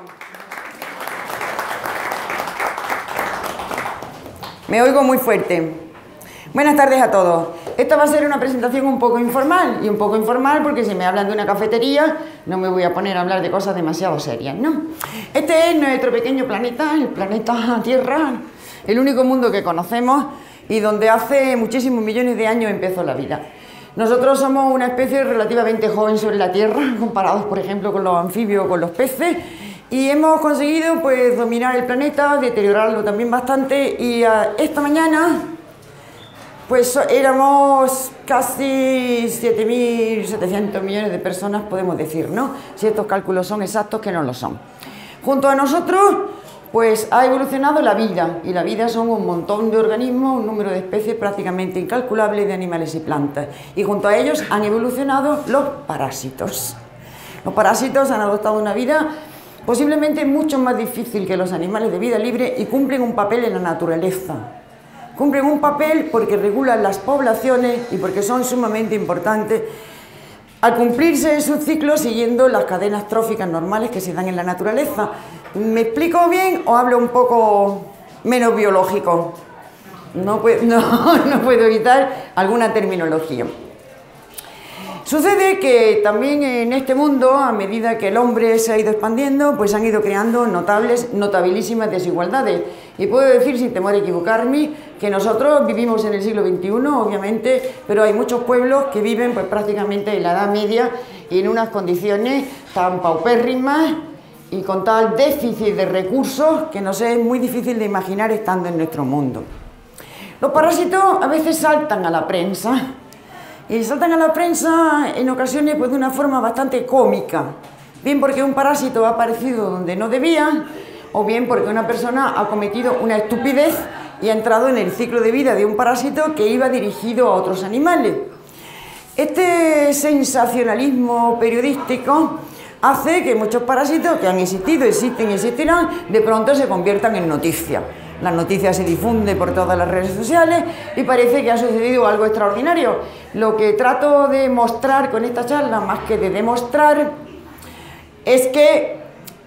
Me oigo muy fuerte. Buenas tardes a todos. Esta va a ser una presentación un poco informal, y un poco informal porque si me hablan de una cafetería no me voy a poner a hablar de cosas demasiado serias, ¿no? Este es nuestro pequeño planeta, el planeta Tierra, el único mundo que conocemos y donde hace muchísimos millones de años empezó la vida. Nosotros somos una especie relativamente joven sobre la Tierra, comparados, por ejemplo, con los anfibios o con los peces, y hemos conseguido, pues, dominar el planeta, deteriorarlo también bastante, y esta mañana, pues, éramos casi 7.700 millones de personas, podemos decir, ¿no? Si estos cálculos son exactos, que no lo son. Junto a nosotros, pues ha evolucionado la vida, y la vida son un montón de organismos, un número de especies prácticamente incalculable de animales y plantas. Y junto a ellos han evolucionado los parásitos. Los parásitos han adoptado una vida posiblemente mucho más difícil que los animales de vida libre y cumplen un papel en la naturaleza. Cumplen un papel porque regulan las poblaciones y porque son sumamente importantes al cumplirse sus ciclos siguiendo las cadenas tróficas normales que se dan en la naturaleza. ¿Me explico bien o hablo un poco menos biológico? No puedo evitar alguna terminología. Sucede que también en este mundo, a medida que el hombre se ha ido expandiendo, pues han ido creando notabilísimas desigualdades. Y puedo decir, sin temor a equivocarme, que nosotros vivimos en el siglo XXI, obviamente, pero hay muchos pueblos que viven pues, prácticamente en la Edad Media y en unas condiciones tan paupérrimas y con tal déficit de recursos que nos es muy difícil de imaginar estando en nuestro mundo. Los parásitos a veces saltan a la prensa, y saltan a la prensa en ocasiones pues, de una forma bastante cómica, bien porque un parásito ha aparecido donde no debía, o bien porque una persona ha cometido una estupidez y ha entrado en el ciclo de vida de un parásito que iba dirigido a otros animales. Este sensacionalismo periodístico hace que muchos parásitos que han existido, existen y existirán, de pronto se conviertan en noticias. La noticia se difunde por todas las redes sociales y parece que ha sucedido algo extraordinario. Lo que trato de mostrar con esta charla, más que de demostrar, es que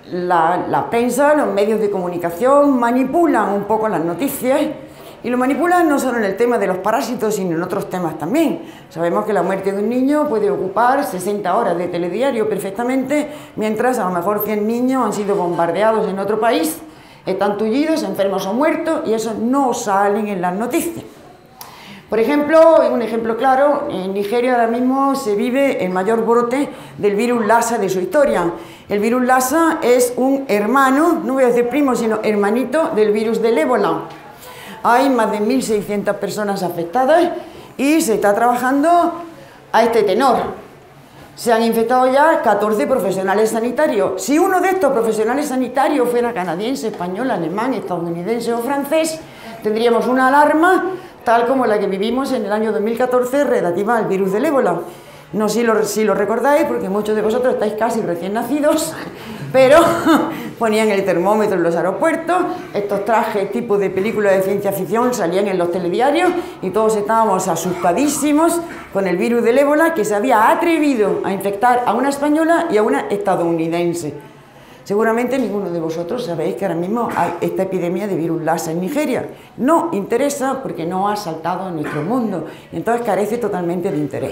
la prensa, los medios de comunicación manipulan un poco las noticias y lo manipulan no solo en el tema de los parásitos, sino en otros temas también. Sabemos que la muerte de un niño puede ocupar 60 horas de telediario perfectamente, mientras a lo mejor 100 niños han sido bombardeados en otro país, están tullidos, enfermos o muertos, y eso no salen en las noticias. Por ejemplo, un ejemplo claro, en Nigeria ahora mismo se vive el mayor brote del virus Lassa de su historia. El virus Lassa es un hermano, no voy a decir primo, sino hermanito del virus del ébola. Hay más de 1.600 personas afectadas y se está trabajando a este tenor. Se han infectado ya 14 profesionales sanitarios. Si uno de estos profesionales sanitarios fuera canadiense, español, alemán, estadounidense o francés, tendríamos una alarma tal como la que vivimos en el año 2014 relativa al virus del ébola. No sé si lo recordáis, porque muchos de vosotros estáis casi recién nacidos, pero ponían el termómetro en los aeropuertos, estos trajes tipo de película de ciencia ficción salían en los telediarios y todos estábamos asustadísimos con el virus del ébola que se había atrevido a infectar a una española y a una estadounidense. Seguramente ninguno de vosotros sabéis que ahora mismo hay esta epidemia de virus Lassa en Nigeria. No interesa porque no ha saltado en nuestro mundo, y entonces carece totalmente de interés.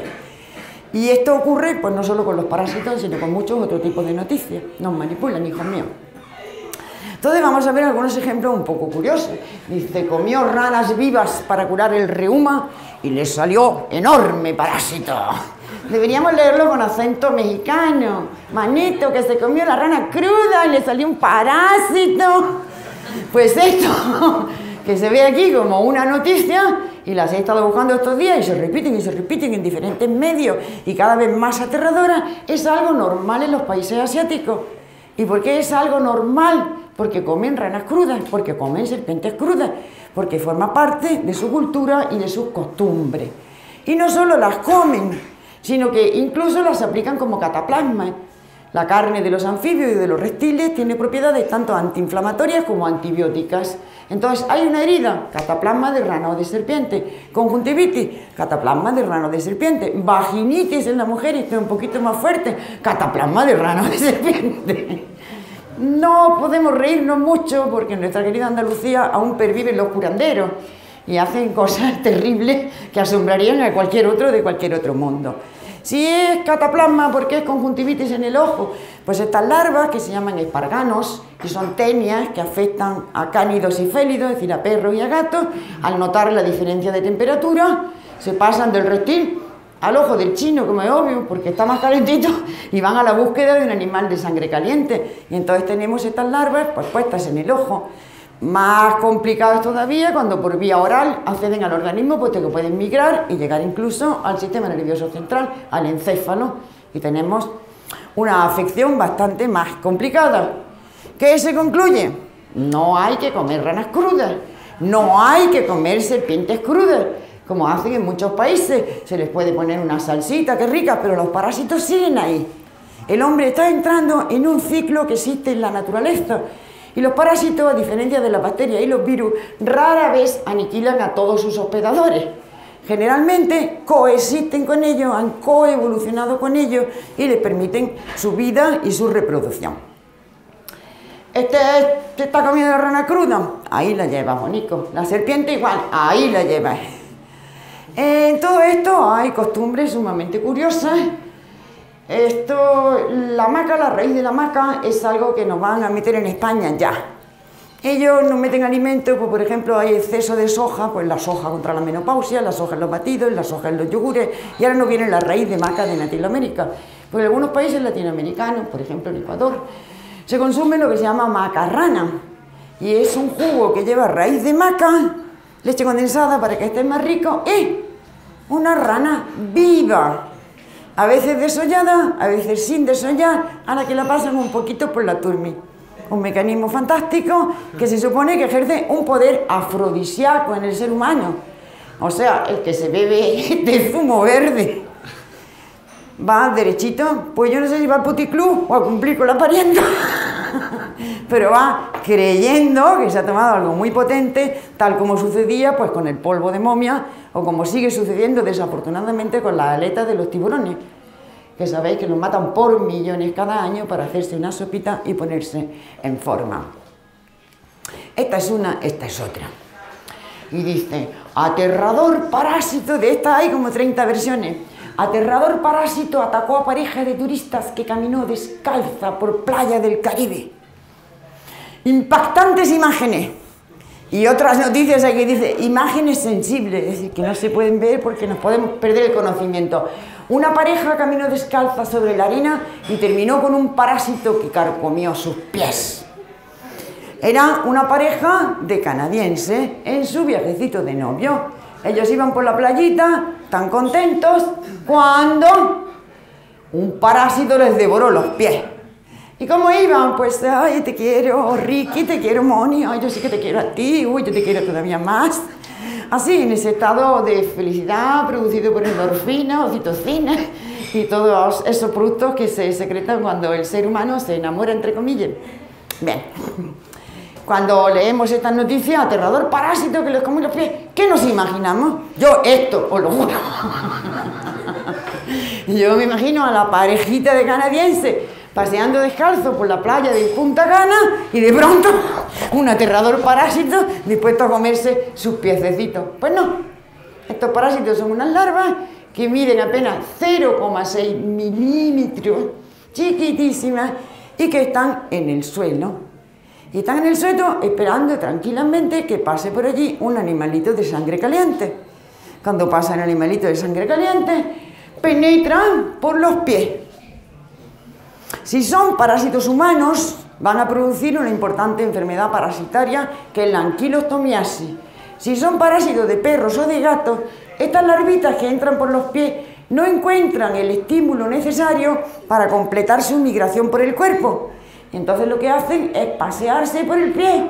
Y esto ocurre pues no solo con los parásitos, sino con muchos otros tipos de noticias. Nos manipulan, hijos míos. Entonces vamos a ver algunos ejemplos un poco curiosos. Dice, comió ranas vivas para curar el reuma y le salió enorme parásito. Deberíamos leerlo con acento mexicano. Manito, que se comió la rana cruda y le salió un parásito. Pues esto, que se ve aquí como una noticia, y las he estado buscando estos días y se repiten en diferentes medios y cada vez más aterradora, es algo normal en los países asiáticos. ¿Y por qué es algo normal? Porque comen ranas crudas, porque comen serpientes crudas, porque forma parte de su cultura y de sus costumbres. Y no solo las comen, sino que incluso las aplican como cataplasma. La carne de los anfibios y de los reptiles tiene propiedades tanto antiinflamatorias como antibióticas. Entonces, hay una herida, cataplasma de rana o de serpiente. Conjuntivitis, cataplasma de rana o de serpiente. Vaginitis en la mujer, y esto es un poquito más fuerte, cataplasma de rana o de serpiente. No podemos reírnos mucho porque en nuestra querida Andalucía aún perviven los curanderos y hacen cosas terribles que asombrarían a cualquier otro de cualquier otro mundo. Si es cataplasma porque es conjuntivitis en el ojo, pues estas larvas que se llaman esparganos, que son tenias que afectan a cánidos y félidos, es decir, a perros y a gatos, al notar la diferencia de temperatura, se pasan del reptil al ojo del chino, como es obvio, porque está más calentito, y van a la búsqueda de un animal de sangre caliente. Y entonces tenemos estas larvas pues, puestas en el ojo. Más complicadas todavía cuando por vía oral acceden al organismo, puesto que pueden migrar y llegar incluso al sistema nervioso central, al encéfalo, y tenemos una afección bastante más complicada. ¿Qué se concluye? No hay que comer ranas crudas, no hay que comer serpientes crudas, como hacen en muchos países. Se les puede poner una salsita, qué rica, pero los parásitos siguen ahí. El hombre está entrando en un ciclo que existe en la naturaleza. Y los parásitos, a diferencia de las bacterias y los virus, rara vez aniquilan a todos sus hospedadores. Generalmente coexisten con ellos, han coevolucionado con ellos y les permiten su vida y su reproducción. ¿Este está comiendo la rana cruda? Ahí la lleva, Bonico. La serpiente igual, ahí la lleva. En todo esto hay costumbres sumamente curiosas. La maca, la raíz de la maca, es algo que nos van a meter en España ya. Ellos nos meten alimentos, pues por ejemplo hay exceso de soja, pues la soja contra la menopausia, la soja en los batidos, la soja en los yogures, y ahora nos viene la raíz de maca de Latinoamérica. Pues en algunos países latinoamericanos, por ejemplo en Ecuador, se consume lo que se llama macarrana, y es un jugo que lleva raíz de maca, leche condensada para que esté más rico, y una rana viva. A veces desollada, a veces sin desollar, a la que la pasan un poquito por la turmi. Un mecanismo fantástico que se supone que ejerce un poder afrodisíaco en el ser humano. O sea, el que se bebe de zumo verde va derechito, pues yo no sé si va al puticlub o a cumplir con la parienta, pero va creyendo que se ha tomado algo muy potente, tal como sucedía pues con el polvo de momia, o como sigue sucediendo desafortunadamente con las aletas de los tiburones, que sabéis que los matan por millones cada año para hacerse una sopita y ponerse en forma. Esta es una, esta es otra. Y dice, aterrador parásito, de esta hay como 30 versiones. Aterrador parásito atacó a pareja de turistas que caminó descalza por playa del Caribe. Impactantes imágenes. Y otras noticias aquí dice, imágenes sensibles, es decir, que no se pueden ver porque nos podemos perder el conocimiento. Una pareja caminó descalza sobre la arena y terminó con un parásito que carcomió sus pies. Era una pareja de canadienses en su viajecito de novio. Ellos iban por la playita, tan contentos, cuando un parásito les devoró los pies. ¿Y cómo iban? Pues, ay, te quiero, Ricky, te quiero, Moni, ay, yo sí que te quiero a ti, uy, yo te quiero todavía más. Así, en ese estado de felicidad producido por endorfina, oxitocina y todos esos productos que se secretan cuando el ser humano se enamora, entre comillas. Bien, cuando leemos estas noticias, aterrador parásito que les come los pies, ¿qué nos imaginamos? Yo esto, os lo juro. Yo me imagino a la parejita de canadienses paseando descalzo por la playa de Punta Cana y de pronto un aterrador parásito dispuesto a comerse sus piececitos. Pues no, estos parásitos son unas larvas que miden apenas 0,6 milímetros, chiquitísimas, y que están en el suelo. Y están en el suelo esperando tranquilamente que pase por allí un animalito de sangre caliente. Cuando pasa el animalito de sangre caliente, penetran por los pies. Si son parásitos humanos, van a producir una importante enfermedad parasitaria que es la anquilostomiasis. Si son parásitos de perros o de gatos, estas larvitas que entran por los pies no encuentran el estímulo necesario para completar su migración por el cuerpo. Entonces lo que hacen es pasearse por el pie,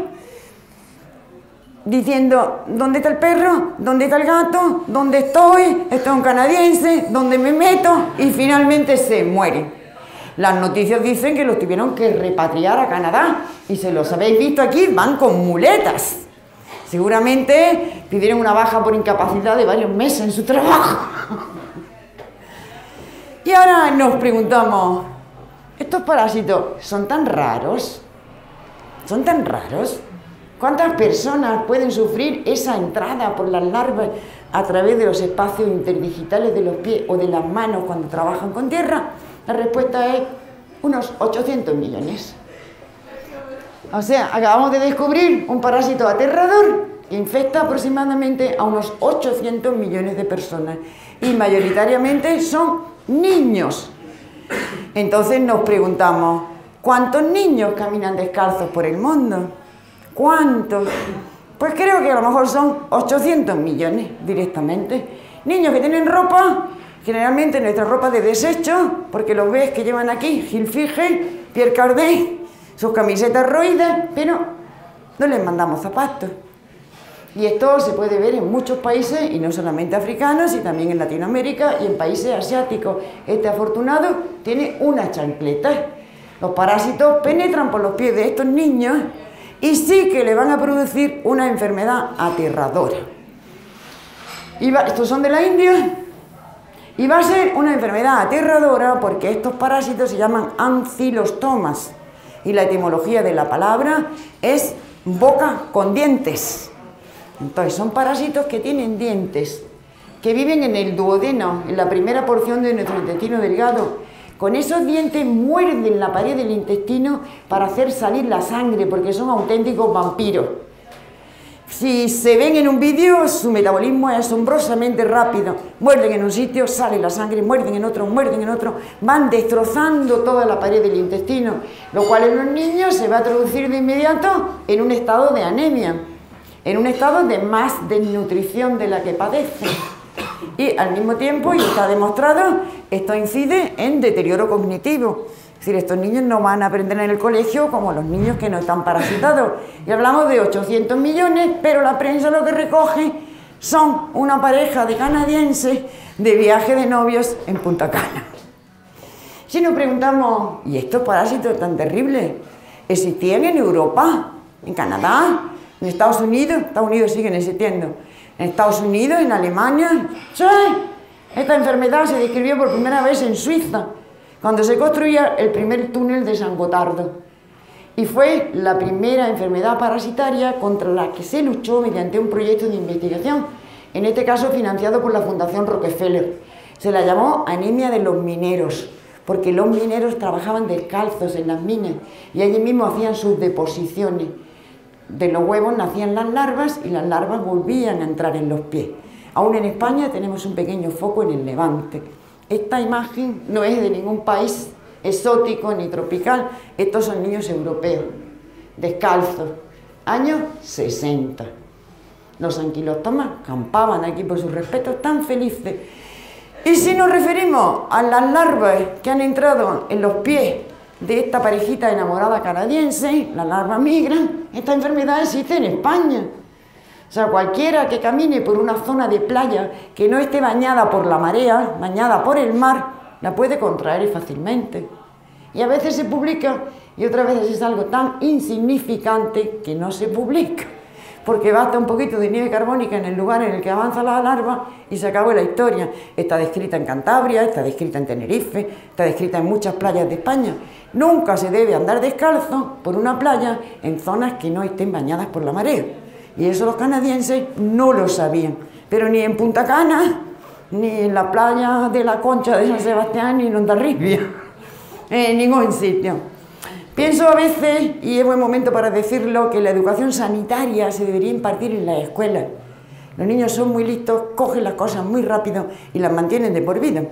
diciendo, ¿dónde está el perro? ¿Dónde está el gato? ¿Dónde estoy? Esto es un canadiense, ¿dónde me meto? Y finalmente se mueren. Las noticias dicen que los tuvieron que repatriar a Canadá, y se los habéis visto aquí, van con muletas. Seguramente pidieron una baja por incapacidad de varios meses en su trabajo. Y ahora nos preguntamos, ¿estos parásitos son tan raros? son tan raros. ¿Cuántas personas pueden sufrir esa entrada por las larvas a través de los espacios interdigitales de los pies o de las manos cuando trabajan con tierra? La respuesta es unos 800 millones. O sea, acabamos de descubrir un parásito aterrador que infecta aproximadamente a unos 800 millones de personas y mayoritariamente son niños. Entonces nos preguntamos, ¿cuántos niños caminan descalzos por el mundo? ¿Cuántos? Pues creo que a lo mejor son 800 millones directamente. Niños que tienen ropa, generalmente nuestra ropa de desecho, porque los ves que llevan aquí Gil Fige, Pierre Cardin, sus camisetas roídas, pero no les mandamos zapatos. Y esto se puede ver en muchos países, y no solamente africanos, sino también en Latinoamérica y en países asiáticos. Este afortunado tiene una chancleta. Los parásitos penetran por los pies de estos niños y sí que le van a producir una enfermedad aterradora. Estos son de la India, y va a ser una enfermedad aterradora porque estos parásitos se llaman ancilostomas, y la etimología de la palabra es boca con dientes. Entonces son parásitos que tienen dientes, que viven en el duodeno, en la primera porción de nuestro intestino delgado. Con esos dientes muerden la pared del intestino para hacer salir la sangre, porque son auténticos vampiros. Si se ven en un vídeo, su metabolismo es asombrosamente rápido. Muerden en un sitio, sale la sangre, muerden en otro, van destrozando toda la pared del intestino, lo cual en los niños se va a traducir de inmediato en un estado de anemia, en un estado de más desnutrición de la que padecen. Y al mismo tiempo, y está demostrado, esto incide en deterioro cognitivo. Es decir, estos niños no van a aprender en el colegio como los niños que no están parasitados. Y hablamos de 800 millones, pero la prensa lo que recoge son una pareja de canadienses de viaje de novios en Punta Cana. Si nos preguntamos, ¿y estos parásitos tan terribles existían en Europa, en Canadá, en Estados Unidos? Estados Unidos siguen existiendo. En Estados Unidos, en Alemania. ¡Sí! Esta enfermedad se describió por primera vez en Suiza, cuando se construía el primer túnel de San Gotardo. Y fue la primera enfermedad parasitaria contra la que se luchó mediante un proyecto de investigación, en este caso financiado por la Fundación Rockefeller. Se la llamó anemia de los mineros, porque los mineros trabajaban descalzos en las minas y allí mismo hacían sus deposiciones. De los huevos nacían las larvas y las larvas volvían a entrar en los pies. Aún en España tenemos un pequeño foco en el Levante. Esta imagen no es de ningún país exótico ni tropical. Estos son niños europeos, descalzos, años 60. Los anquilostomas campaban aquí por sus respetos tan felices. Y si nos referimos a las larvas que han entrado en los pies de esta parejita enamorada canadiense, la larva migra, esta enfermedad existe en España. O sea, cualquiera que camine por una zona de playa que no esté bañada por la marea, bañada por el mar, la puede contraer fácilmente. Y a veces se publica y otras veces es algo tan insignificante que no se publica, porque basta un poquito de nieve carbónica en el lugar en el que avanza la larva y se acabó la historia. Está descrita en Cantabria, está descrita en Tenerife, está descrita en muchas playas de España. Nunca se debe andar descalzo por una playa en zonas que no estén bañadas por la marea. Y eso los canadienses no lo sabían. Pero ni en Punta Cana, ni en la playa de la Concha de San Sebastián, ni en Hondarribia, en ningún sitio. Pienso a veces, y es buen momento para decirlo, que la educación sanitaria se debería impartir en las escuelas. Los niños son muy listos, cogen las cosas muy rápido y las mantienen de por vida.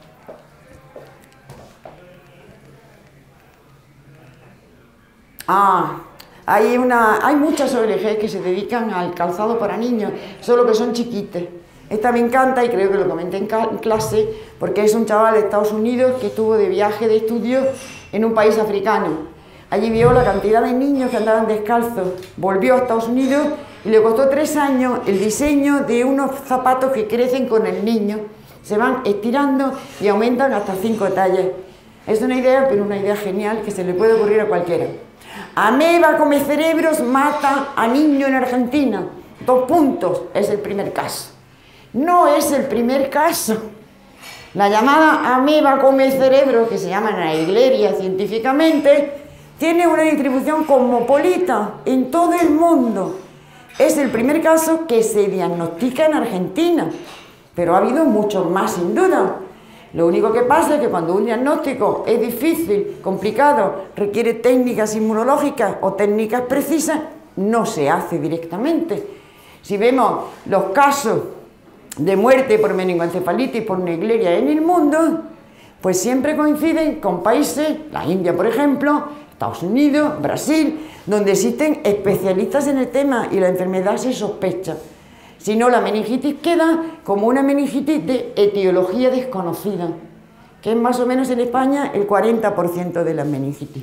Hay muchas ONG que se dedican al calzado para niños, solo que son chiquites. Esta me encanta y creo que lo comenté en clase, porque es un chaval de Estados Unidos que estuvo de viaje de estudio en un país africano. Allí vio la cantidad de niños que andaban descalzos, volvió a Estados Unidos y le costó 3 años el diseño de unos zapatos que crecen con el niño. Se van estirando y aumentan hasta 5 tallas. Es una idea, pero una idea genial que se le puede ocurrir a cualquiera. Ameba come cerebros mata a niño en Argentina. 2 puntos, es el primer caso. No es el primer caso. La llamada ameba come cerebros, que se llama Naegleria científicamente, tiene una distribución cosmopolita en todo el mundo. Es el primer caso que se diagnostica en Argentina, pero ha habido muchos más sin duda. Lo único que pasa es que cuando un diagnóstico es difícil, complicado, requiere técnicas inmunológicas o técnicas precisas, no se hace directamente. Si vemos los casos de muerte por meningoencefalitis, por Naegleria en el mundo, pues siempre coinciden con países, la India por ejemplo, Estados Unidos, Brasil, donde existen especialistas en el tema y la enfermedad se sospecha. Si no, la meningitis queda como una meningitis de etiología desconocida, que es más o menos en España el 40% de la meningitis.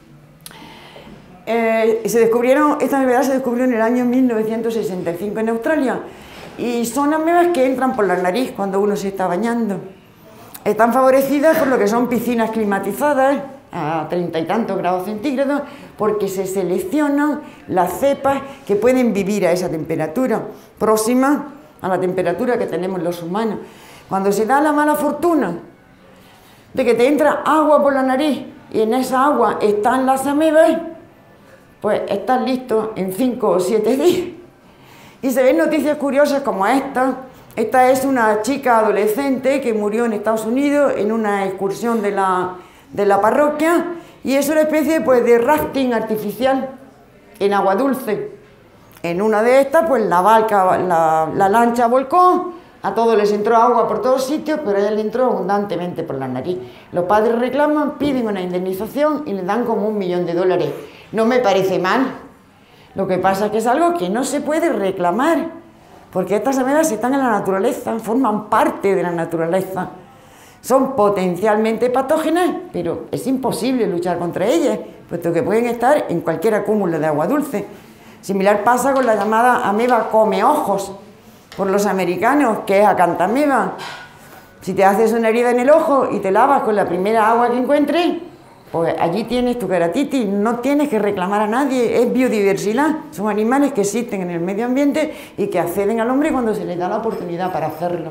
Esta enfermedad se descubrió en el año 1965 en Australia y son amebas que entran por la nariz cuando uno se está bañando. Están favorecidas por lo que son piscinas climatizadas a 30 y tantos grados centígrados porque se seleccionan las cepas que pueden vivir a esa temperatura próxima a la temperatura que tenemos los humanos. Cuando se da la mala fortuna de que te entra agua por la nariz y en esa agua están las amebas, pues estás listo en 5 o 7 días. Y se ven noticias curiosas como esta. Esta es una chica adolescente que murió en Estados Unidos en una excursión de la parroquia y es una especie pues, de rafting artificial en agua dulce. En una de estas, pues la lancha volcó, a todos les entró agua por todos sitios, pero a ella le entró abundantemente por la nariz. Los padres reclaman, piden una indemnización y le dan como $1 millón. No me parece mal. Lo que pasa es que es algo que no se puede reclamar, porque estas amebas están en la naturaleza, forman parte de la naturaleza. Son potencialmente patógenas, pero es imposible luchar contra ellas, puesto que pueden estar en cualquier acúmulo de agua dulce. Similar pasa con la llamada ameba comeojos, por los americanos, que es acantameba. Si te haces una herida en el ojo y te lavas con la primera agua que encuentres, pues allí tienes tu queratitis, no tienes que reclamar a nadie, es biodiversidad, son animales que existen en el medio ambiente y que acceden al hombre cuando se les da la oportunidad para hacerlo.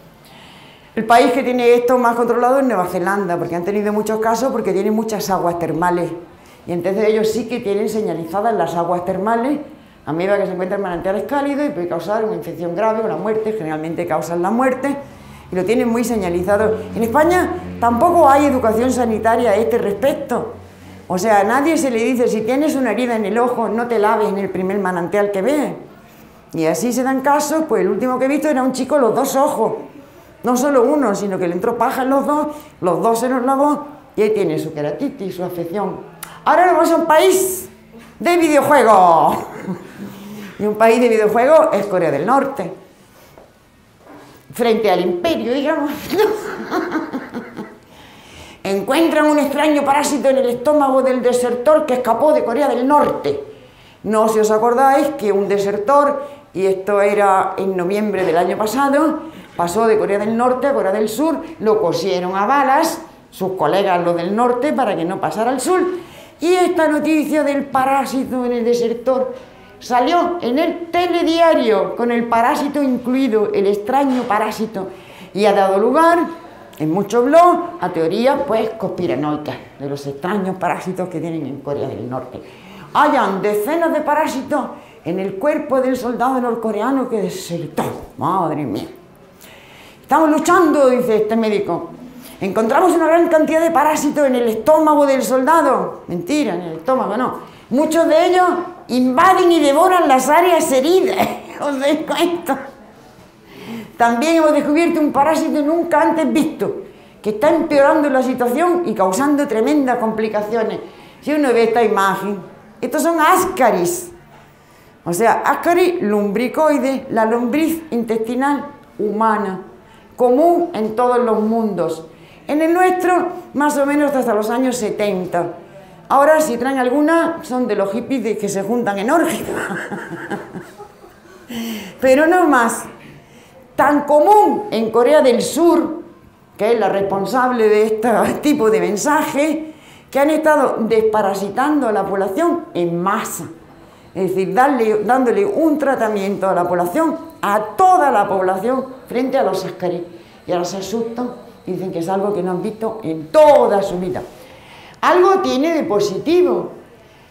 El país que tiene esto más controlado es Nueva Zelanda, porque han tenido muchos casos porque tienen muchas aguas termales. Y entonces ellos sí que tienen señalizadas las aguas termales, ameba que se encuentra en manantiales cálidos y puede causar una infección grave o la muerte, generalmente causan la muerte, y lo tienen muy señalizado. En España tampoco hay educación sanitaria a este respecto. O sea, a nadie se le dice, si tienes una herida en el ojo, no te laves en el primer manantial que veas. Y así se dan casos, pues el último que he visto era un chico los 2 ojos. No solo uno, sino que le entró paja en los dos se los lavó y ahí tiene su queratitis, su afección. Ahora nos vamos a un país de videojuegos. Y un país de videojuegos es Corea del Norte. Frente al imperio, digamos. Encuentran un extraño parásito en el estómago del desertor que escapó de Corea del Norte. No si os acordáis que un desertor, y esto era en noviembre del año pasado, pasó de Corea del Norte a Corea del Sur, lo cosieron a balas, sus colegas los del norte, para que no pasara al sur, y esta noticia del parásito en el desertor salió en el telediario, con el parásito incluido, el extraño parásito, y ha dado lugar, en muchos blogs, a teorías pues conspiranoicas, de los extraños parásitos que tienen en Corea del Norte. Hayan decenas de parásitos en el cuerpo del soldado norcoreano que desertó, madre mía. Estamos luchando, dice este médico. Encontramos una gran cantidad de parásitos en el estómago del soldado. Mentira, en el estómago no. Muchos de ellos invaden y devoran las áreas heridas. ¿Os dais cuenta? También hemos descubierto un parásito nunca antes visto, que está empeorando la situación y causando tremendas complicaciones. Si uno ve esta imagen, estos son ascaris. O sea, ascaris lumbricoides, la lombriz intestinal humana, común en todos los mundos. En el nuestro, más o menos hasta los años 70. Ahora, si traen alguna, son de los hippies que se juntan en orgía. Pero no más. Tan común en Corea del Sur, que es la responsable de este tipo de mensaje, que han estado desparasitando a la población en masa. Es decir, dándole un tratamiento a la población, a toda la población, frente a los ascaris. Y ahora se asustan y dicen que es algo que no han visto en toda su vida. Algo tiene de positivo,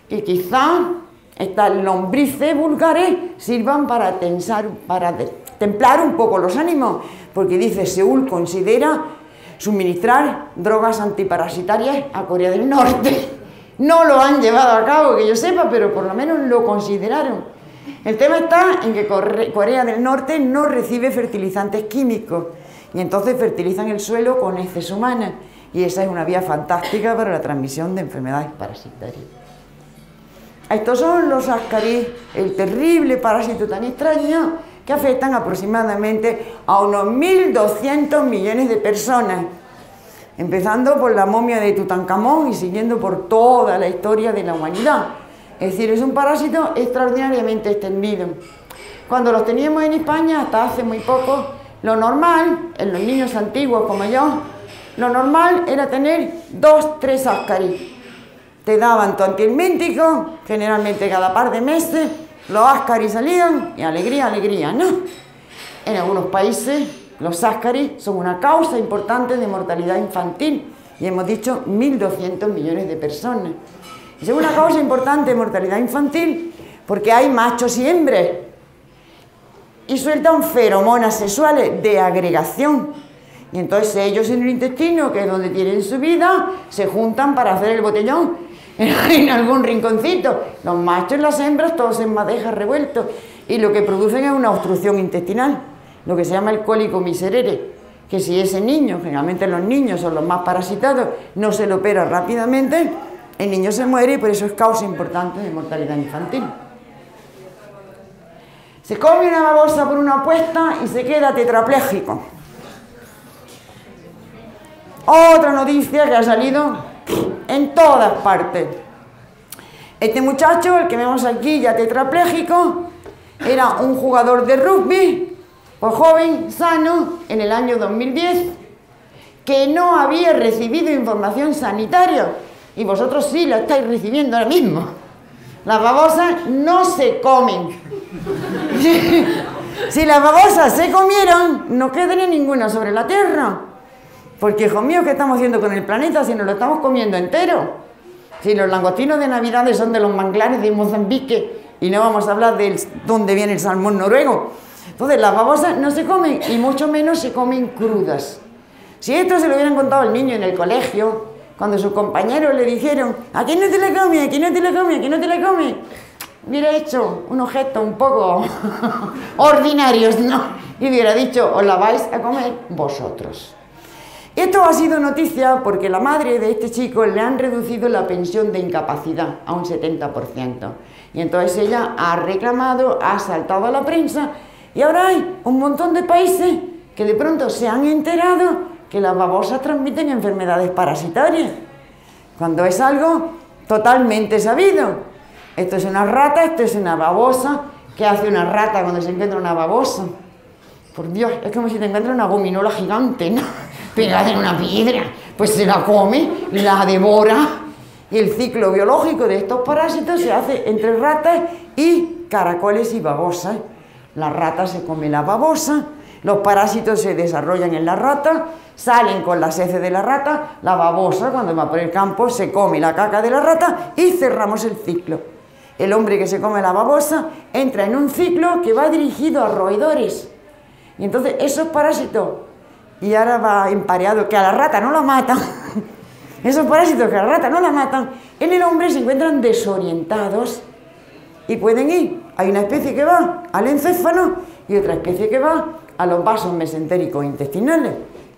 Y quizá estas lombrices vulgares sirvan para templar un poco los ánimos, porque dice Seúl considera suministrar drogas antiparasitarias a Corea del Norte. No lo han llevado a cabo, que yo sepa, pero por lo menos lo consideraron. El tema está en que Corea del Norte no recibe fertilizantes químicos y entonces fertilizan el suelo con heces humanas, y esa es una vía fantástica para la transmisión de enfermedades parasitarias. Estos son los ascaris, el terrible parásito tan extraño que afectan aproximadamente a unos 1.200 millones de personas, empezando por la momia de Tutankamón y siguiendo por toda la historia de la humanidad. Es decir, es un parásito extraordinariamente extendido. Cuando los teníamos en España, hasta hace muy poco, lo normal, en los niños antiguos como yo, lo normal era tener 2, 3 ascaris. Te daban tu antihelmíntico, generalmente cada par de meses, los ascaris salían y alegría, alegría, ¿no? En algunos países los ascaris son una causa importante de mortalidad infantil y hemos dicho 1.200 millones de personas. Y es una causa importante de mortalidad infantil porque hay machos y hembras y sueltan feromonas sexuales de agregación. Y entonces ellos en el intestino, que es donde tienen su vida, se juntan para hacer el botellón en algún rinconcito. Los machos y las hembras todos en madejas revueltos, y lo que producen es una obstrucción intestinal, lo que se llama el cólico miserere, que si ese niño, generalmente los niños son los más parasitados, no se lo opera rápidamente, el niño se muere y por eso es causa importante de mortalidad infantil. Se come una babosa por una apuesta y se queda tetrapléjico. Otra noticia que ha salido en todas partes. Este muchacho, el que vemos aquí ya tetrapléjico, era un jugador de rugby, pues joven, sano, en el año 2010, que no había recibido información sanitaria, y vosotros sí la estáis recibiendo ahora mismo. Las babosas no se comen. Si las babosas se comieran, no quedaría ninguna sobre la tierra. Porque, hijo mío, ¿qué estamos haciendo con el planeta si nos lo estamos comiendo entero? Si los langostinos de Navidades son de los manglares de Mozambique y no vamos a hablar de dónde viene el salmón noruego. Entonces, las babosas no se comen y mucho menos se comen crudas. Si esto se lo hubieran contado al niño en el colegio, cuando sus compañeros le dijeron «¿A no te la comes? ¿A no te la comes? ¿A no te la comes?», hubiera hecho unos gestos un poco ordinarios, ¿no? Y hubiera dicho «Os la vais a comer vosotros». Esto ha sido noticia porque la madre de este chico le han reducido la pensión de incapacidad a un 70%. Y entonces ella ha reclamado, ha saltado a la prensa, y ahora hay un montón de países que de pronto se han enterado que las babosas transmiten enfermedades parasitarias, cuando es algo totalmente sabido. Esto es una rata, esto es una babosa. ¿Qué hace una rata cuando se encuentra una babosa? Por Dios, es como si te encuentras una gominola gigante, ¿no? Pegada en una piedra, pues se la come, la devora, y el ciclo biológico de estos parásitos se hace entre ratas y caracoles y babosas. La rata se come la babosa, los parásitos se desarrollan en la rata, salen con las heces de la rata, la babosa cuando va por el campo se come la caca de la rata y cerramos el ciclo. El hombre que se come la babosa entra en un ciclo que va dirigido a roedores, y entonces esos parásitos, y ahora va empareado, que a la rata no la matan, esos parásitos que a la rata no la matan, en el hombre se encuentran desorientados y pueden ir. Hay una especie que va al encéfalo y otra especie que va a los vasos mesentéricos intestinales.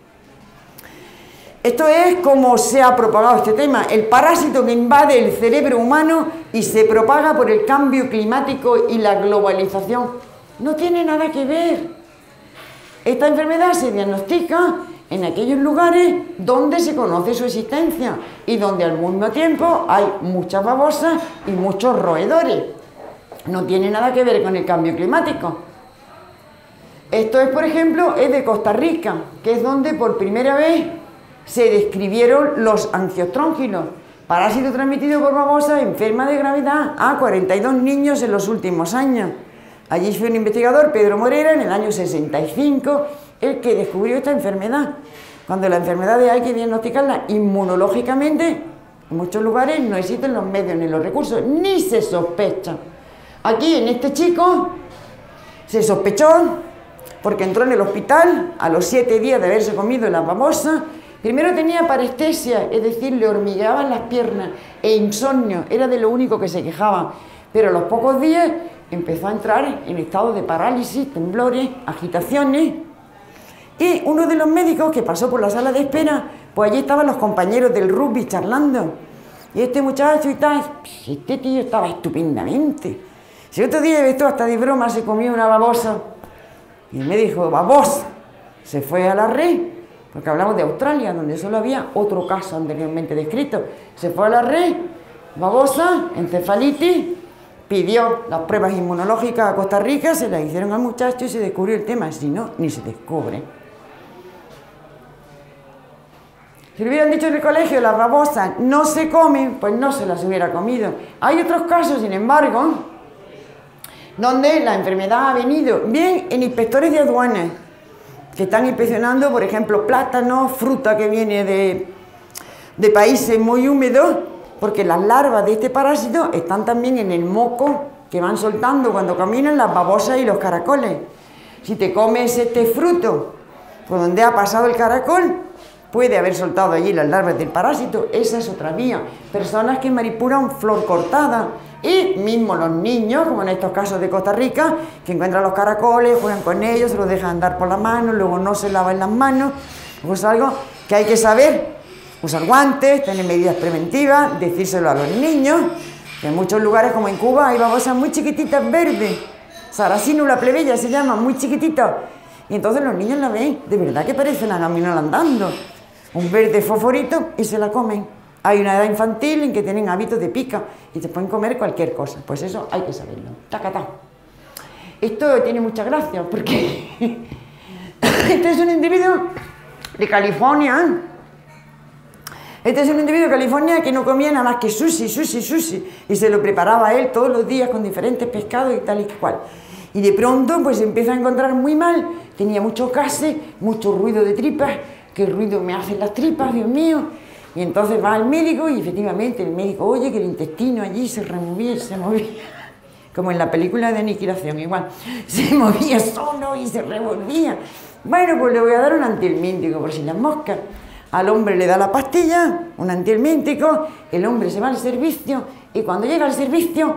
Esto es como se ha propagado este tema, el parásito que invade el cerebro humano y se propaga por el cambio climático y la globalización. No tiene nada que ver. Esta enfermedad se diagnostica en aquellos lugares donde se conoce su existencia y donde al mismo tiempo hay muchas babosas y muchos roedores. No tiene nada que ver con el cambio climático. Esto es, por ejemplo, es de Costa Rica, que es donde por primera vez se describieron los angiostróngilos, parásito transmitido por babosas enferma de gravedad a 42 niños en los últimos años. Allí fue un investigador, Pedro Morera, en el año 65, el que descubrió esta enfermedad. Cuando la enfermedad hay que diagnosticarla inmunológicamente, En muchos lugares no existen los medios ni los recursos, ni se sospecha. Aquí, en este chico, se sospechó porque entró en el hospital a los 7 días de haberse comido la babosa. Primero tenía parestesia, es decir, le hormigueaban las piernas, e insomnio, era de lo único que se quejaba. Pero a los pocos días empezó a entrar en estado de parálisis, temblores, agitaciones. Y uno de los médicos que pasó por la sala de espera, pues allí estaban los compañeros del rugby charlando. Y este muchacho y tal, este tío estaba estupendamente. Si otro día esto hasta de broma se comió una babosa. Y me dijo, babosa. Se fue a la red, porque hablamos de Australia, donde solo había otro caso anteriormente descrito. Se fue a la red, babosa, encefalitis, pidió las pruebas inmunológicas a Costa Rica, se las hicieron al muchacho y se descubrió el tema. Si no, ni se descubre. Si le hubieran dicho en el colegio, las babosas no se comen, pues no se las hubiera comido. Hay otros casos, sin embargo, donde la enfermedad ha venido bien en inspectores de aduanas, que están inspeccionando, por ejemplo, plátanos, fruta que viene de países muy húmedos, porque las larvas de este parásito están también en el moco que van soltando cuando caminan las babosas y los caracoles. Si te comes este fruto por donde ha pasado el caracol, puede haber soltado allí las larvas del parásito. Esa es otra vía. Personas que manipulan flor cortada, y mismo los niños, como en estos casos de Costa Rica, que encuentran los caracoles, juegan con ellos, se los dejan andar por la mano, luego no se lavan las manos. Pues algo que hay que saber: usar guantes, tener medidas preventivas, decírselo a los niños, que en muchos lugares como en Cuba hay babosas muy chiquititas verdes, Saracínula plebeya se llama, muy chiquititas, y entonces los niños la ven, de verdad que parecen a caminar andando, un verde fosforito, y se la comen. Hay una edad infantil en que tienen hábitos de pica y se pueden comer cualquier cosa, pues eso hay que saberlo. Tacatá. Esto tiene mucha gracia porque este es un individuo de California. Este es un individuo de California que no comía nada más que sushi, y se lo preparaba él todos los días con diferentes pescados y tal y cual. Y de pronto pues se empieza a encontrar muy mal, tenía muchos gases, mucho ruido de tripas. ¿Qué ruido me hacen las tripas, Dios mío? Y entonces va al médico y efectivamente el médico oye que el intestino allí se removía y se movía, como en la película de Aniquilación, igual, se movía solo y se revolvía. Bueno, pues le voy a dar un antihelmíntico por si las moscas. Al hombre le da la pastilla, un antihelmíntico, el hombre se va al servicio y cuando llega al servicio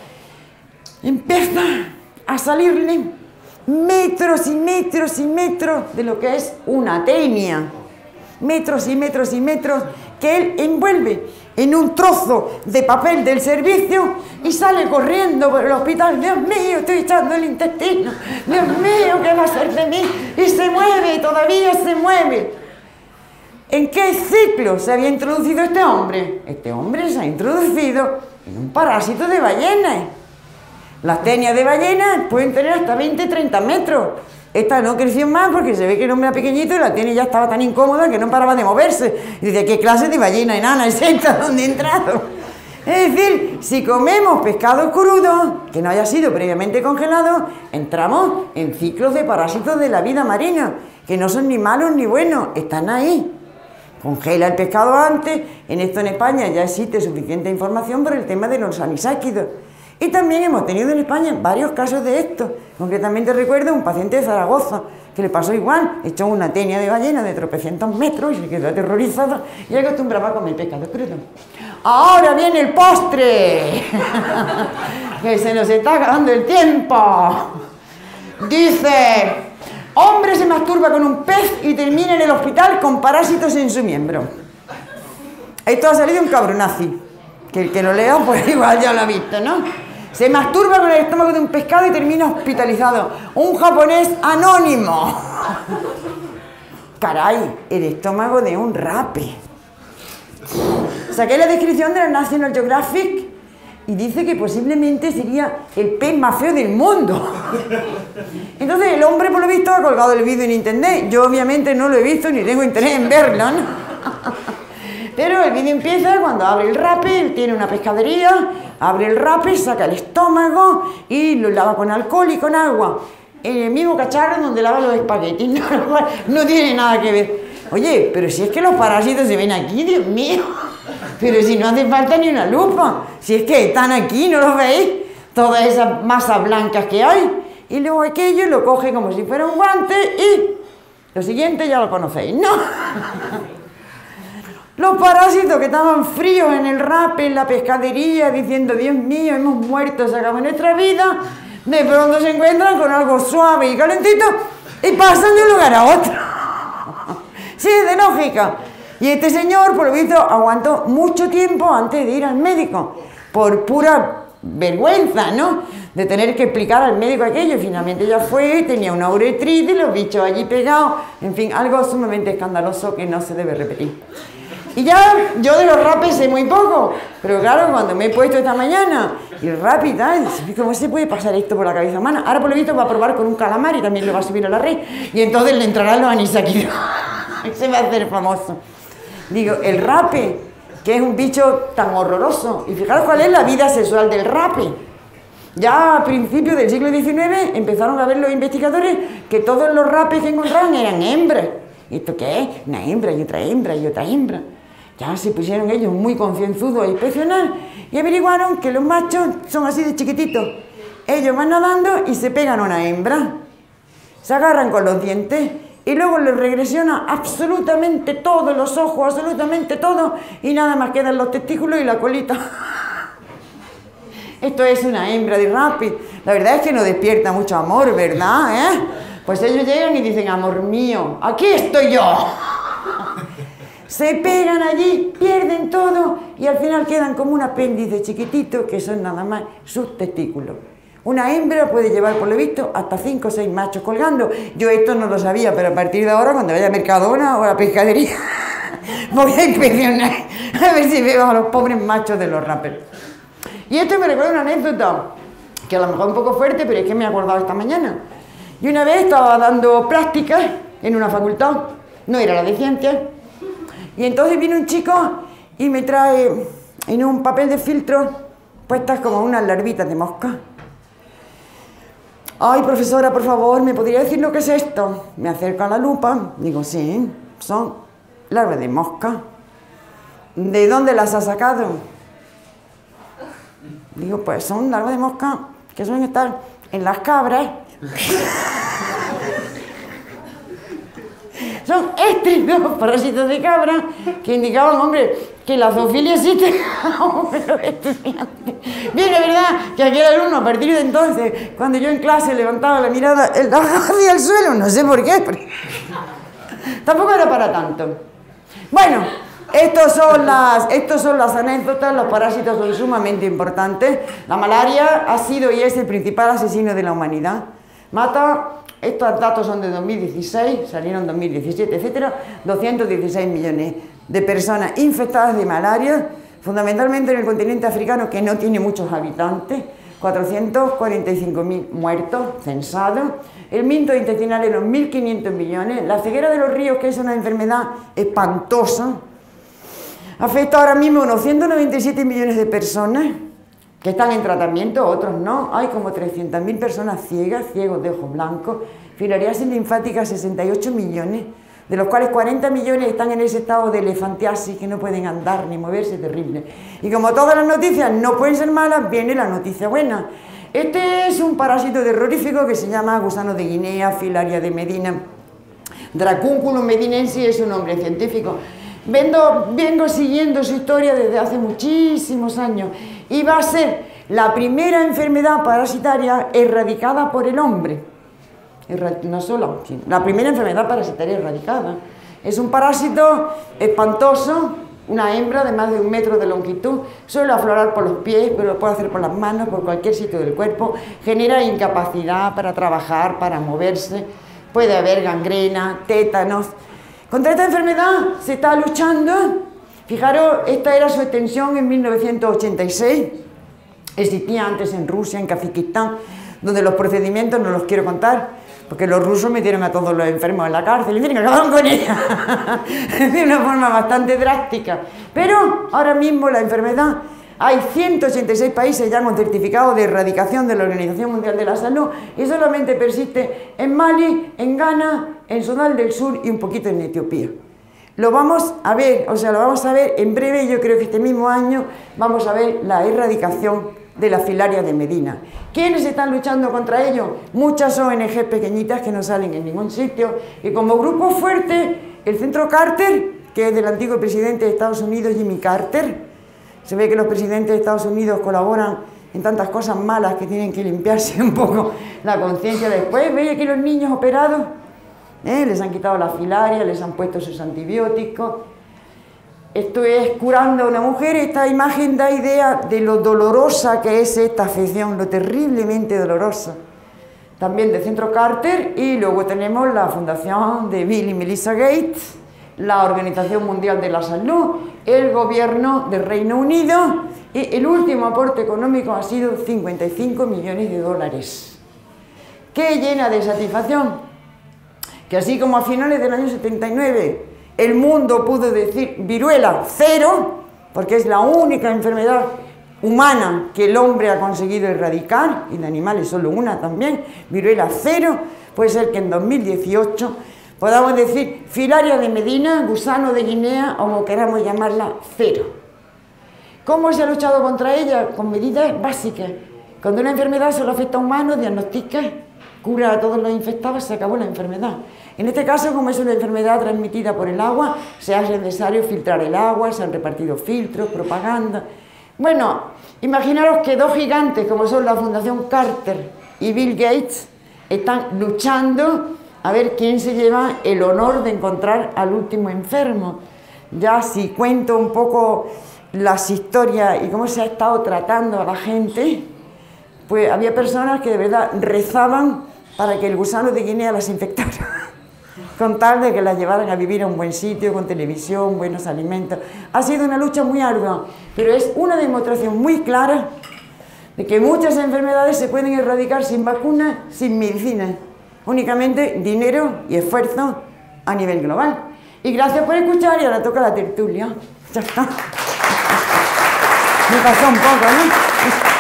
empieza a salirle metros y metros y metros de lo que es una tenia. Metros y metros y metros que él envuelve en un trozo de papel del servicio y sale corriendo por el hospital. Dios mío, estoy echando el intestino. Dios mío, ¿qué va a ser de mí? Y se mueve, todavía se mueve. ¿En qué ciclo se había introducido este hombre? Este hombre se ha introducido en un parásito de ballenas. Las tenias de ballenas pueden tener hasta 20-30 metros. Esta no creció más porque se ve que el hombre era pequeñito y la tenia ya estaba tan incómoda que no paraba de moverse. Y dice, ¿qué clase de ballena enana es esta? ¿Dónde he entrado? Es decir, si comemos pescado crudo, que no haya sido previamente congelado, entramos en ciclos de parásitos de la vida marina, que no son ni malos ni buenos, están ahí. Congela el pescado antes. En esto en España ya existe suficiente información por el tema de los anisáquidos. Y también hemos tenido en España varios casos de esto. Concretamente recuerdo un paciente de Zaragoza que le pasó igual, echó una tenia de ballena de tropecientos metros y se quedó aterrorizado y acostumbraba a comer pescado crudo. ¡Ahora viene el postre! Que se nos está acabando el tiempo. Dice, hombre se masturba con un pez y termina en el hospital con parásitos en su miembro. Esto ha salido un cabronazi, que el que lo lea pues igual ya lo ha visto, ¿no? Se masturba con el estómago de un pescado y termina hospitalizado. Un japonés anónimo. Caray, el estómago de un rape. Saqué la descripción de la National Geographic y dice que posiblemente sería el pez más feo del mundo. Entonces el hombre por lo visto ha colgado el vídeo en internet. Yo obviamente no lo he visto ni tengo interés en verlo, ¿no? Pero el vídeo empieza cuando abre el rape, él tiene una pescadería, abre el rape, saca el estómago y lo lava con alcohol y con agua. En el mismo cacharro donde lava los espaguetis, no tiene nada que ver. Oye, pero si es que los parásitos se ven aquí, Dios mío, Pero si no hace falta ni una lupa, si es que están aquí, ¿no lo veis? Todas esas masas blancas que hay. Y luego aquello lo coge como si fuera un guante y lo siguiente ya lo conocéis, ¿no? Los parásitos que estaban fríos en el rape, en la pescadería, diciendo, Dios mío, hemos muerto, se acabó nuestra vida, de pronto se encuentran con algo suave y calentito y pasan de un lugar a otro. Sí, es de lógica. Y este señor, por lo visto, aguantó mucho tiempo antes de ir al médico, por pura vergüenza, ¿no? De tener que explicar al médico aquello. Finalmente ya fue, tenía una uretritis, los bichos allí pegados, en fin, algo sumamente escandaloso que no se debe repetir. Y ya, yo de los rapes sé muy poco, pero claro, cuando me he puesto esta mañana, y el rap y tal, ¿cómo se puede pasar esto por la cabeza humana? Ahora por lo visto va a probar con un calamar y también lo va a subir a la red, y entonces le entrarán los anisaquidos. Se va a hacer famoso. Digo, el rape, que es un bicho tan horroroso, y fijaros cuál es la vida sexual del rape. Ya a principios del siglo XIX empezaron a ver los investigadores que todos los rapes que encontraban eran hembras. ¿Y esto qué es? Una hembra y otra hembra y otra hembra. Ya se pusieron ellos muy concienzudos a inspeccionar y averiguaron que los machos son así de chiquititos. Ellos van nadando y se pegan a una hembra. Se agarran con los dientes y luego les regresiona absolutamente todo, los ojos, absolutamente todo, y nada más quedan los testículos y la colita. Esto es una hembra de rape. La verdad es que no despierta mucho amor, ¿verdad? Pues ellos llegan y dicen, amor mío, aquí estoy yo. Se pegan allí, pierden todo y al final quedan como un apéndice chiquitito que son nada más sus testículos. Una hembra puede llevar, por lo visto, hasta 5 o 6 machos colgando. Yo esto no lo sabía, pero a partir de ahora, cuando vaya a Mercadona o a la pescadería, voy a inspeccionar a ver si veo a los pobres machos de los rappers. Y esto me recuerda una anécdota, que a lo mejor un poco fuerte, pero es que me he acordado esta mañana. Y una vez estaba dando prácticas en una facultad, no era la de ciencias, y entonces viene un chico y me trae en un papel de filtro puestas como unas larvitas de mosca. Ay, profesora, por favor, ¿me podría decir lo que es esto? Me acerco a la lupa, digo, sí, son larvas de mosca. ¿De dónde las has sacado? Digo, pues son larvas de mosca que suelen estar en las cabras. Son estos dos parásitos de cabra que indicaban, hombre, que la zoofilia existe. Bien, es verdad que aquel alumno, a partir de entonces, cuando yo en clase levantaba la mirada hacia el suelo, no sé por qué, pero tampoco era para tanto. Bueno, estos son las anécdotas. Los parásitos son sumamente importantes. La malaria ha sido y es el principal asesino de la humanidad. Mata, estos datos son de 2016, salieron en 2017, etcétera, 216 millones de personas infectadas de malaria, fundamentalmente en el continente africano, que no tiene muchos habitantes, 445.000 muertos censados, el minto intestinal en los 1.500 millones, la ceguera de los ríos, que es una enfermedad espantosa, afecta ahora mismo a unos 197 millones de personas que están en tratamiento, otros no. Hay como 300.000 personas ciegas, ciegos de ojos blancos, filariasis linfática 68 millones, de los cuales 40 millones están en ese estado de elefantiasis, que no pueden andar ni moverse, terrible. Y como todas las noticias no pueden ser malas, viene la noticia buena. Este es un parásito terrorífico que se llama gusano de Guinea, filaria de Medina. Dracunculum medinensis es un nombre científico. Vengo siguiendo su historia desde hace muchísimos años y va a ser la primera enfermedad parasitaria erradicada por el hombre. No solo, sino la primera enfermedad parasitaria erradicada. Es un parásito espantoso, una hembra de más de 1 metro de longitud, suele aflorar por los pies, pero lo puede hacer por las manos, por cualquier sitio del cuerpo, genera incapacidad para trabajar, para moverse, puede haber gangrena, tétanos. Contra esta enfermedad se está luchando. Fijaros, esta era su extensión en 1986. Existía antes en Rusia, en Kazajistán, donde los procedimientos no los quiero contar, porque los rusos metieron a todos los enfermos en la cárcel y acabaron con ella de una forma bastante drástica. Pero ahora mismo la enfermedad, hay 186 países ya con certificado de erradicación de la Organización Mundial de la Salud y solamente persiste en Mali, en Ghana, en Sudán del Sur y un poquito en Etiopía. Lo vamos a ver, o sea, lo vamos a ver en breve. Yo creo que este mismo año vamos a ver la erradicación de la filaria de Medina. ¿Quiénes están luchando contra ello? Muchas ONG pequeñitas que no salen en ningún sitio, y como grupo fuerte, el Centro Carter, que es del antiguo presidente de Estados Unidos, Jimmy Carter. Se ve que los presidentes de Estados Unidos colaboran en tantas cosas malas que tienen que limpiarse un poco la conciencia después. ¿Veis aquí los niños operados? Les han quitado la filaria, les han puesto sus antibióticos. Esto es curando a una mujer. Esta imagen da idea de lo dolorosa que es esta afección, lo terriblemente dolorosa. También del Centro Carter, y luego tenemos la fundación de Bill y Melinda Gates, la Organización Mundial de la Salud, el gobierno del Reino Unido, y el último aporte económico ha sido 55 millones de dólares. ¿Qué llena de satisfacción? Que así como a finales del año 79 el mundo pudo decir viruela cero, porque es la única enfermedad humana que el hombre ha conseguido erradicar, y de animales solo una también, viruela cero, puede ser que en 2018 podamos decir filaria de Medina, gusano de Guinea, o como queramos llamarla, cero. ¿Cómo se ha luchado contra ella? Con medidas básicas. Cuando una enfermedad solo afecta a humanos, diagnostica, cura a todos los infectados, se acabó la enfermedad. En este caso, como es una enfermedad transmitida por el agua, se hace necesario filtrar el agua, se han repartido filtros, propaganda. Bueno, imaginaros que dos gigantes como son la Fundación Carter y Bill Gates están luchando a ver quién se lleva el honor de encontrar al último enfermo. Ya si cuento un poco las historias y cómo se ha estado tratando a la gente, pues había personas que de verdad rezaban para que el gusano de Guinea las infectara, con tal de que las llevaran a vivir a un buen sitio, con televisión, buenos alimentos. Ha sido una lucha muy ardua, pero es una demostración muy clara de que muchas enfermedades se pueden erradicar sin vacunas, sin medicina, únicamente dinero y esfuerzo a nivel global. Y gracias por escuchar, y ahora toca la tertulia. Ya está. Me pasó un poco, ¿no?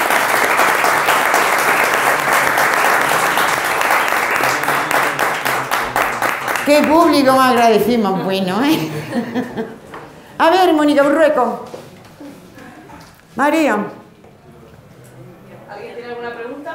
Qué público más agradecido, más bueno, ¿eh? A ver, Mónica Burrueco. María. ¿Alguien tiene alguna pregunta?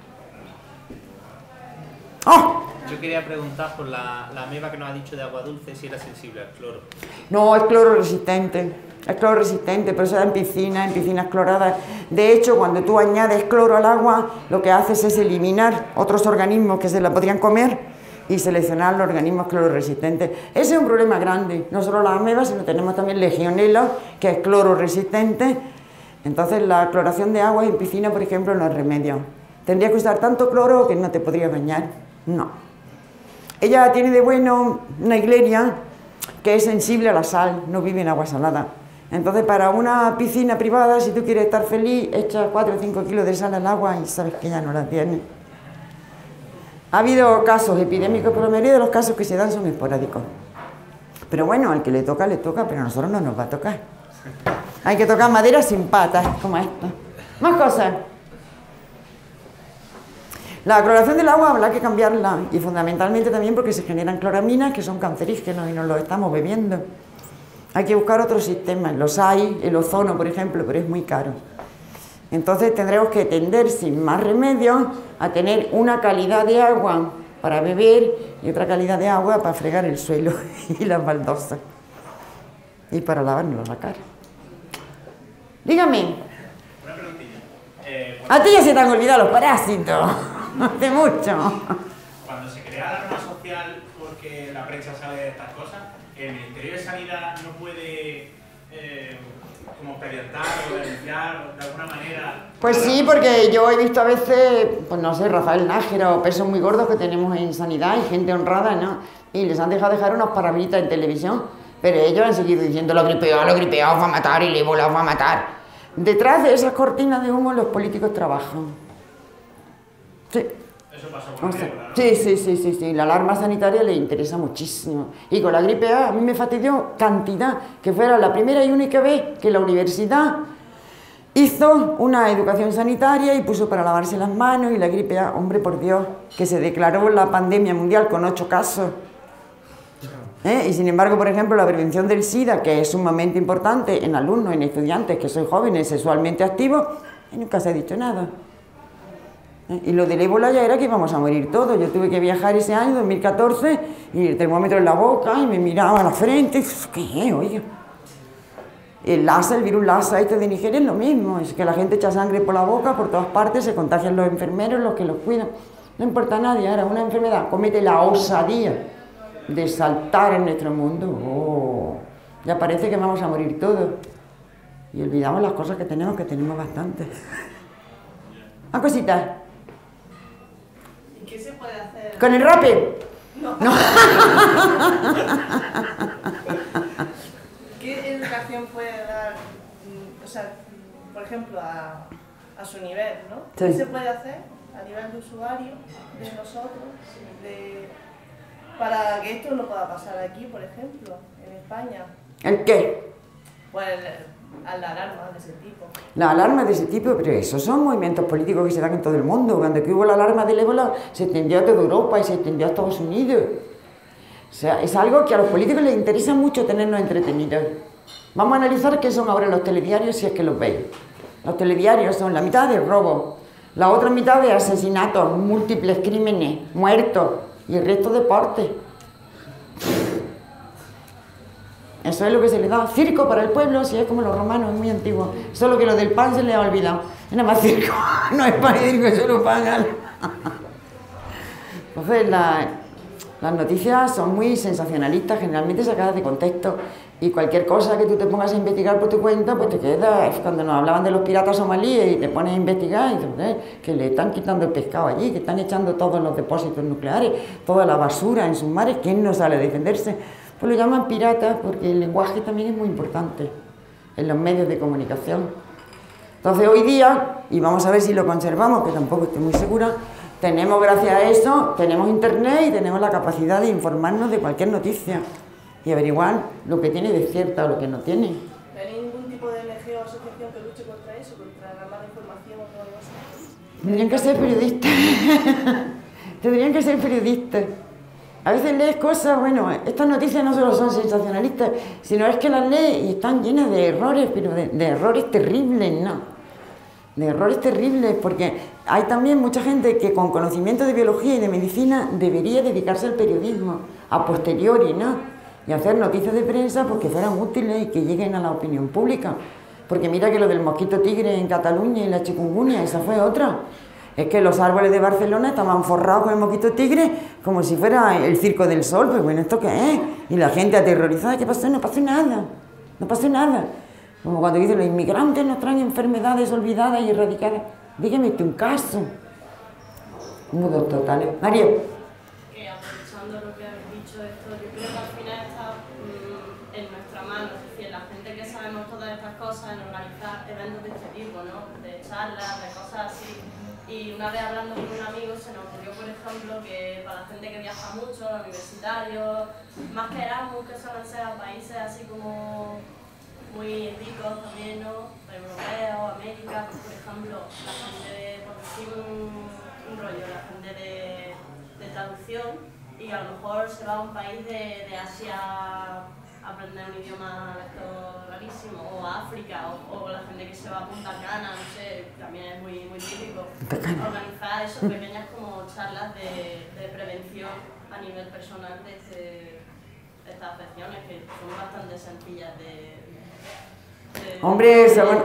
¡Oh! Yo quería preguntar por la ameba que nos ha dicho de agua dulce, si era sensible al cloro. No, es cloro resistente. Es cloro resistente, pero se da en piscinas cloradas. De hecho, cuando tú añades cloro al agua, lo que haces es eliminar otros organismos que se la podrían comer y seleccionar los organismos clororesistentes. Ese es un problema grande, no solo las amebas, sino tenemos también legionela, que es clororesistente. Entonces la cloración de agua en piscina, por ejemplo, no es remedio. Tendrías que usar tanto cloro que no te podrías bañar, no. Ella tiene de bueno una igleria que es sensible a la sal, no vive en agua salada. Entonces para una piscina privada, si tú quieres estar feliz, echa 4 o 5 kilos de sal al agua y sabes que ya no la tienes. Ha habido casos epidémicos, pero la mayoría de los casos que se dan son esporádicos. Pero bueno, al que le toca, pero a nosotros no nos va a tocar. Hay que tocar madera sin patas, como esta. Más cosas. La cloración del agua habrá que cambiarla, y fundamentalmente también porque se generan cloraminas que son cancerígenos y nos los estamos bebiendo. Hay que buscar otros sistemas. Los hay, el ozono, por ejemplo, pero es muy caro. Entonces tendremos que tender sin más remedio a tener una calidad de agua para beber y otra calidad de agua para fregar el suelo y las baldosas y para lavarnos la cara. Dígame. Una preguntilla. A ti ya se te han olvidado los parásitos. Hace mucho. Cuando se crea la norma social porque la prensa sabe de estas cosas, el Ministerio de Sanidad no puede como periodizar o denunciar de alguna manera. Pues sí, porque yo he visto a veces, pues no sé, Rafael Nájera o pesos muy gordos que tenemos en sanidad y gente honrada, ¿no? Y les han dejado dejar unas palabritas en televisión, pero ellos han seguido diciendo lo gripeado os va a matar y el ébola os va a matar. Detrás de esas cortinas de humo los políticos trabajan. Sí. Eso pasó con el ébola, ¿no? Sí. La alarma sanitaria le interesa muchísimo. Y con la gripe A mí me fastidió cantidad, que fuera la primera y única vez que la universidad hizo una educación sanitaria y puso para lavarse las manos, y la gripe A, hombre por Dios, que se declaró la pandemia mundial con 8 casos. Y sin embargo, por ejemplo, la prevención del SIDA, que es sumamente importante en alumnos, en estudiantes que son jóvenes sexualmente activos, nunca se ha dicho nada. Y lo del ébola ya era que íbamos a morir todos. Yo tuve que viajar ese año, 2014, y el termómetro en la boca, y me miraba a la frente. ¿Qué es, oiga? El Lassa, el virus Lassa este de Nigeria es lo mismo. Es que la gente echa sangre por la boca, por todas partes, se contagian los enfermeros, los que los cuidan. No importa a nadie. Ahora, una enfermedad comete la osadía de saltar en nuestro mundo. Ya parece que vamos a morir todos. Y olvidamos las cosas que tenemos bastantes. Una cosita. ¿Qué se puede hacer? ¿Con el rape? No. ¿Qué educación puede dar, o sea, por ejemplo, a su nivel, ¿no? Sí. ¿Qué se puede hacer a nivel de usuario, de nosotros, para que esto no pueda pasar aquí, por ejemplo, en España? ¿El qué? Pues a la alarma de ese tipo. La alarma de ese tipo, pero esos son movimientos políticos que se dan en todo el mundo. Cuando hubo la alarma del ébola, se extendió a toda Europa y se extendió a Estados Unidos. O sea, es algo que a los políticos les interesa mucho tenernos entretenidos. Vamos a analizar qué son ahora los telediarios, si es que los veis. Los telediarios son la mitad de robo, la otra mitad de asesinatos, múltiples crímenes, muertos y el resto deporte. Eso es lo que se le da. Circo para el pueblo, si es como los romanos, es muy antiguo. Solo que lo del pan se le ha olvidado. Es nada más circo, no es pan y circo, es solo pan. Entonces, las noticias son muy sensacionalistas, generalmente sacadas de contexto. Y cualquier cosa que tú te pongas a investigar por tu cuenta, pues te quedas. Cuando nos hablaban de los piratas somalíes y te pones a investigar, y dices, que le están quitando el pescado allí, que están echando todos los depósitos nucleares, toda la basura en sus mares, ¿quién no sale a defenderse? Pues lo llaman piratas porque el lenguaje también es muy importante en los medios de comunicación. Entonces hoy día, y vamos a ver si lo conservamos, que tampoco estoy muy segura, tenemos gracias a eso, tenemos internet y tenemos la capacidad de informarnos de cualquier noticia y averiguar lo que tiene de cierta o lo que no tiene. ¿No hay ningún tipo de ONG o asociación que luche contra eso, contra la mala información o algo así? Tendrían que ser periodistas. Tendrían que ser periodistas. A veces lees cosas, bueno, estas noticias no solo son sensacionalistas, sino es que las lees y están llenas de errores, pero de errores terribles, ¿no? De errores terribles, porque hay también mucha gente que con conocimiento de biología y de medicina debería dedicarse al periodismo, a posteriori, ¿no? Y hacer noticias de prensa porque fueran útiles y que lleguen a la opinión pública. Porque mira que lo del mosquito tigre en Cataluña y la chikungunya, esa fue otra. Es que los árboles de Barcelona estaban forrados con el mosquito tigre como si fuera el Circo del Sol. Pues bueno, ¿esto qué es? Y la gente aterrorizada, ¿qué pasó? No pasó nada, no pasó nada. Como cuando dicen los inmigrantes nos traen enfermedades olvidadas y erradicadas. Dígame un caso. Mudos totales. María. Que aprovechando lo que habéis dicho, esto yo creo que al final está en nuestra mano, es decir, la gente que sabemos todas estas cosas, en organizar eventos de este tipo, ¿no? De charlas, de cosas así. Y una vez hablando con un amigo se nos ocurrió, por ejemplo, que para la gente que viaja mucho, los universitarios, más que Erasmus, que suelen ser a países así como muy ricos también, ¿no? Europeos, América, pues, por ejemplo, la gente de, por decir un rollo, la gente de traducción, y a lo mejor se va a un país de Asia a aprender un idioma esto rarísimo, o a África, o la gente que se va a Punta Cana, no sé, también es muy, muy típico. Organizar eso, pequeñas como charlas de prevención a nivel personal de estas afecciones que son bastante sencillas Hombre,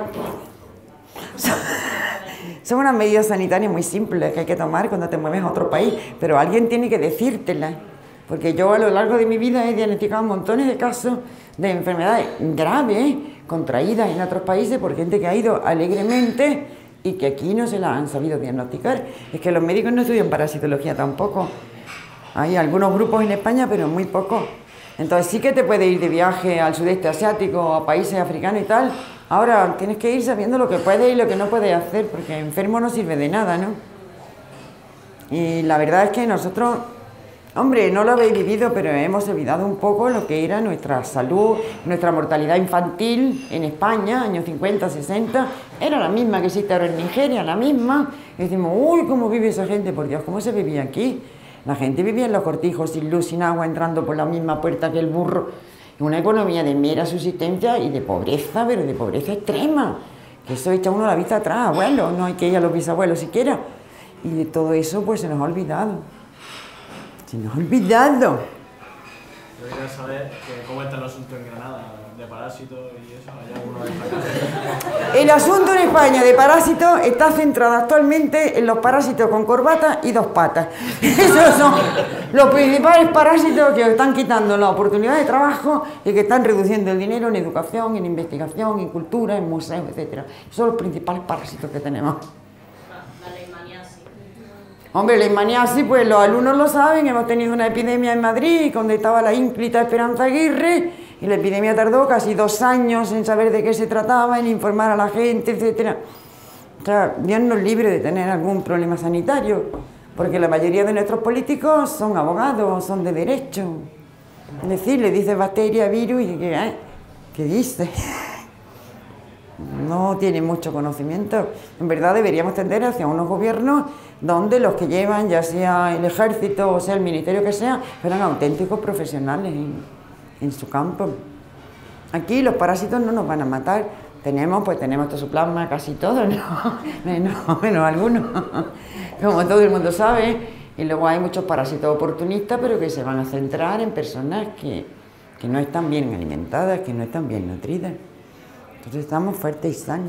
son unas medidas sanitarias muy simples que hay que tomar cuando te mueves a otro país, pero alguien tiene que decírtelas, porque yo a lo largo de mi vida he diagnosticado montones de casos de enfermedades graves contraídas en otros países por gente que ha ido alegremente y que aquí no se las han sabido diagnosticar. Es que los médicos no estudian parasitología tampoco. Hay algunos grupos en España, pero muy pocos. Entonces sí que te puedes ir de viaje al sudeste asiático, a países africanos y tal. Ahora tienes que ir sabiendo lo que puedes y lo que no puedes hacer, porque enfermo no sirve de nada, ¿no? Y la verdad es que nosotros, hombre, no lo habéis vivido, pero hemos olvidado un poco lo que era nuestra salud, nuestra mortalidad infantil en España, años 50, 60, era la misma que existe ahora en Nigeria, la misma. Y decimos, uy, ¿cómo vive esa gente? Por Dios, ¿cómo se vivía aquí? La gente vivía en los cortijos, sin luz, sin agua, entrando por la misma puerta que el burro. Una economía de mera subsistencia y de pobreza, pero de pobreza extrema. Que eso echa uno la vista atrás, abuelos, no hay que ir a los bisabuelos siquiera. Y de todo eso pues se nos ha olvidado. Se nos ha olvidado. Yo quería saber cómo está el asunto en Granada, de parásitos y eso, ¿hay alguno destacado? El asunto en España de parásitos está centrado actualmente en los parásitos con corbata y 2 patas. Esos son los principales parásitos que están quitando la oportunidad de trabajo y que están reduciendo el dinero en educación, en investigación, en cultura, en museos, etc. Esos son los principales parásitos que tenemos. La leishmaniasis. Hombre, la leishmaniasis, pues los alumnos lo saben, hemos tenido una epidemia en Madrid, donde estaba la ínclita Esperanza Aguirre, y la epidemia tardó casi 2 años en saber de qué se trataba, en informar a la gente, etc. O sea, Dios nos libre de tener algún problema sanitario, porque la mayoría de nuestros políticos son abogados, son de derecho. Es decir, le dice bacteria, virus, y ¿qué dice? No tiene mucho conocimiento. En verdad deberíamos tender hacia unos gobiernos donde los que llevan, ya sea el ejército o sea el ministerio que sea, fueran auténticos profesionales en su campo. Aquí los parásitos no nos van a matar. Tenemos toxoplasma casi todos, ¿no? menos algunos, como todo el mundo sabe. Y luego hay muchos parásitos oportunistas, pero que se van a centrar en personas que no están bien alimentadas, que no están bien nutridas. Entonces estamos fuertes y sanos.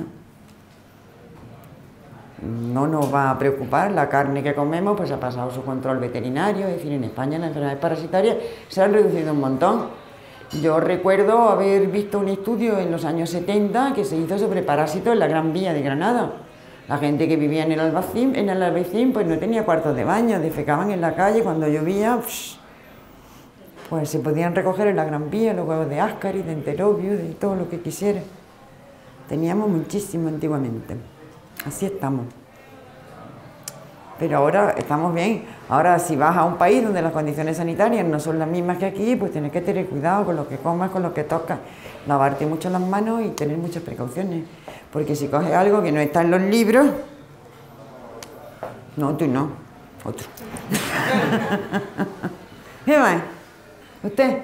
No nos va a preocupar la carne que comemos, pues ha pasado su control veterinario. Es decir, en España las enfermedades parasitarias se han reducido un montón. Yo recuerdo haber visto un estudio en los años 70 que se hizo sobre parásitos en la Gran Vía de Granada. La gente que vivía en el Albaicín pues no tenía cuartos de baño, defecaban en la calle cuando llovía. Pues se podían recoger en la Gran Vía los huevos de áscaris, de enterobio, de todo lo que quisiera. Teníamos muchísimo antiguamente. Así estamos. Pero ahora estamos bien. Ahora, si vas a un país donde las condiciones sanitarias no son las mismas que aquí, pues tienes que tener cuidado con lo que comas, con lo que tocas. Lavarte mucho las manos y tener muchas precauciones. Porque si coges algo que no está en los libros... No, tú no. Otro. ¿Qué más? ¿Usted?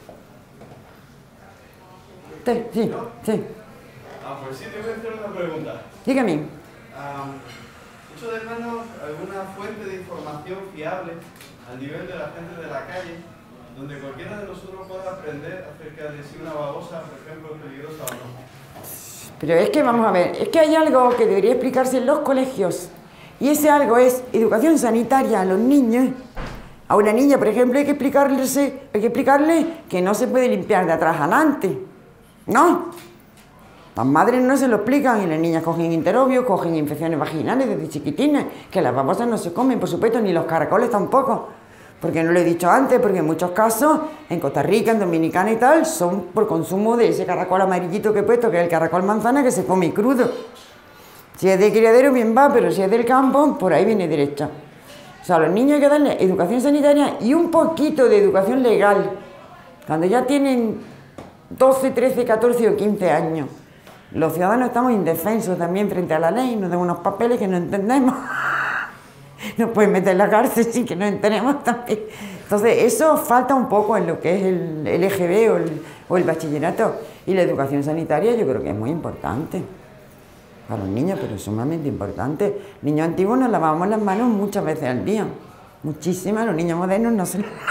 ¿Usted? Sí, sí. Pues sí, te voy a hacer una pregunta. Dígame. ¿Echo de menos alguna fuente de información fiable al nivel de la gente de la calle, donde cualquiera de nosotros pueda aprender acerca de si una babosa, por ejemplo, es peligrosa o no? Pero es que, vamos a ver, es que hay algo que debería explicarse en los colegios, y ese algo es educación sanitaria a los niños. A una niña, por ejemplo, hay que explicarle que no se puede limpiar de atrás adelante, ¿no? Las madres no se lo explican y las niñas cogen interobio, cogen infecciones vaginales desde chiquitines, que las babosas no se comen, por supuesto, ni los caracoles tampoco. Porque no lo he dicho antes, porque en muchos casos, en Costa Rica, en Dominicana y tal, son por consumo de ese caracol amarillito que he puesto, que es el caracol manzana, que se come crudo. Si es de criadero, bien va, pero si es del campo, por ahí viene derecha. O sea, a los niños hay que darles educación sanitaria y un poquito de educación legal. Cuando ya tienen 12, 13, 14 o 15 años. Los ciudadanos estamos indefensos también frente a la ley, nos dan unos papeles que no entendemos. Nos pueden meter en la cárcel sin que no entendemos también. Entonces, eso falta un poco en lo que es el EGB o el bachillerato. Y la educación sanitaria yo creo que es muy importante. Para los niños, pero es sumamente importante. Niños antiguos nos lavábamos las manos muchas veces al día. Muchísimas, los niños modernos no se lavan.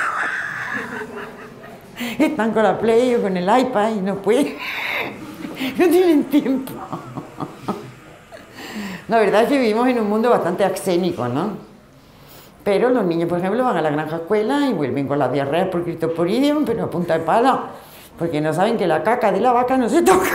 Están con la Play o con el iPad y no pueden. No tienen tiempo. La verdad es que vivimos en un mundo bastante axénico, ¿no? Pero los niños, por ejemplo, van a la granja escuela y vuelven con las diarreas por Cristoporidium, pero a punta de pala, porque no saben que la caca de la vaca no se toca.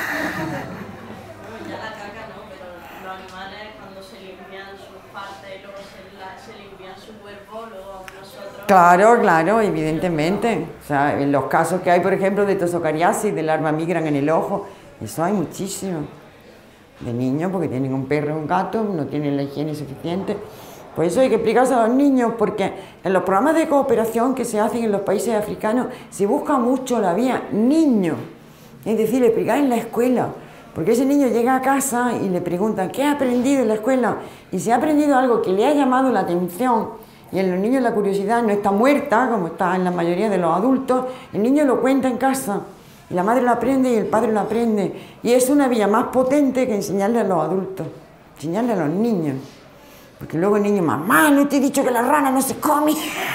Ya la caca no, pero los animales cuando se limpian sus partes y luego se limpian su cuerpo, luego nosotros... Claro, evidentemente. O sea, en los casos que hay, por ejemplo, de tosocariasis, de larvas migran en el ojo, eso hay muchísimo. De niños, porque tienen un perro o un gato, no tienen la higiene suficiente. Por eso hay que explicarse a los niños, porque en los programas de cooperación que se hacen en los países africanos se busca mucho la vía niño. Es decir, explicar en la escuela. Porque ese niño llega a casa y le preguntan ¿qué ha aprendido en la escuela? Y si ha aprendido algo que le ha llamado la atención Y en los niños la curiosidad no está muerta, como está en la mayoría de los adultos. El niño lo cuenta en casa, y la madre lo aprende y el padre lo aprende. Y es una vía más potente que enseñarle a los adultos, enseñarle a los niños. Porque luego el niño, mamá, no te he dicho que la rana no se come.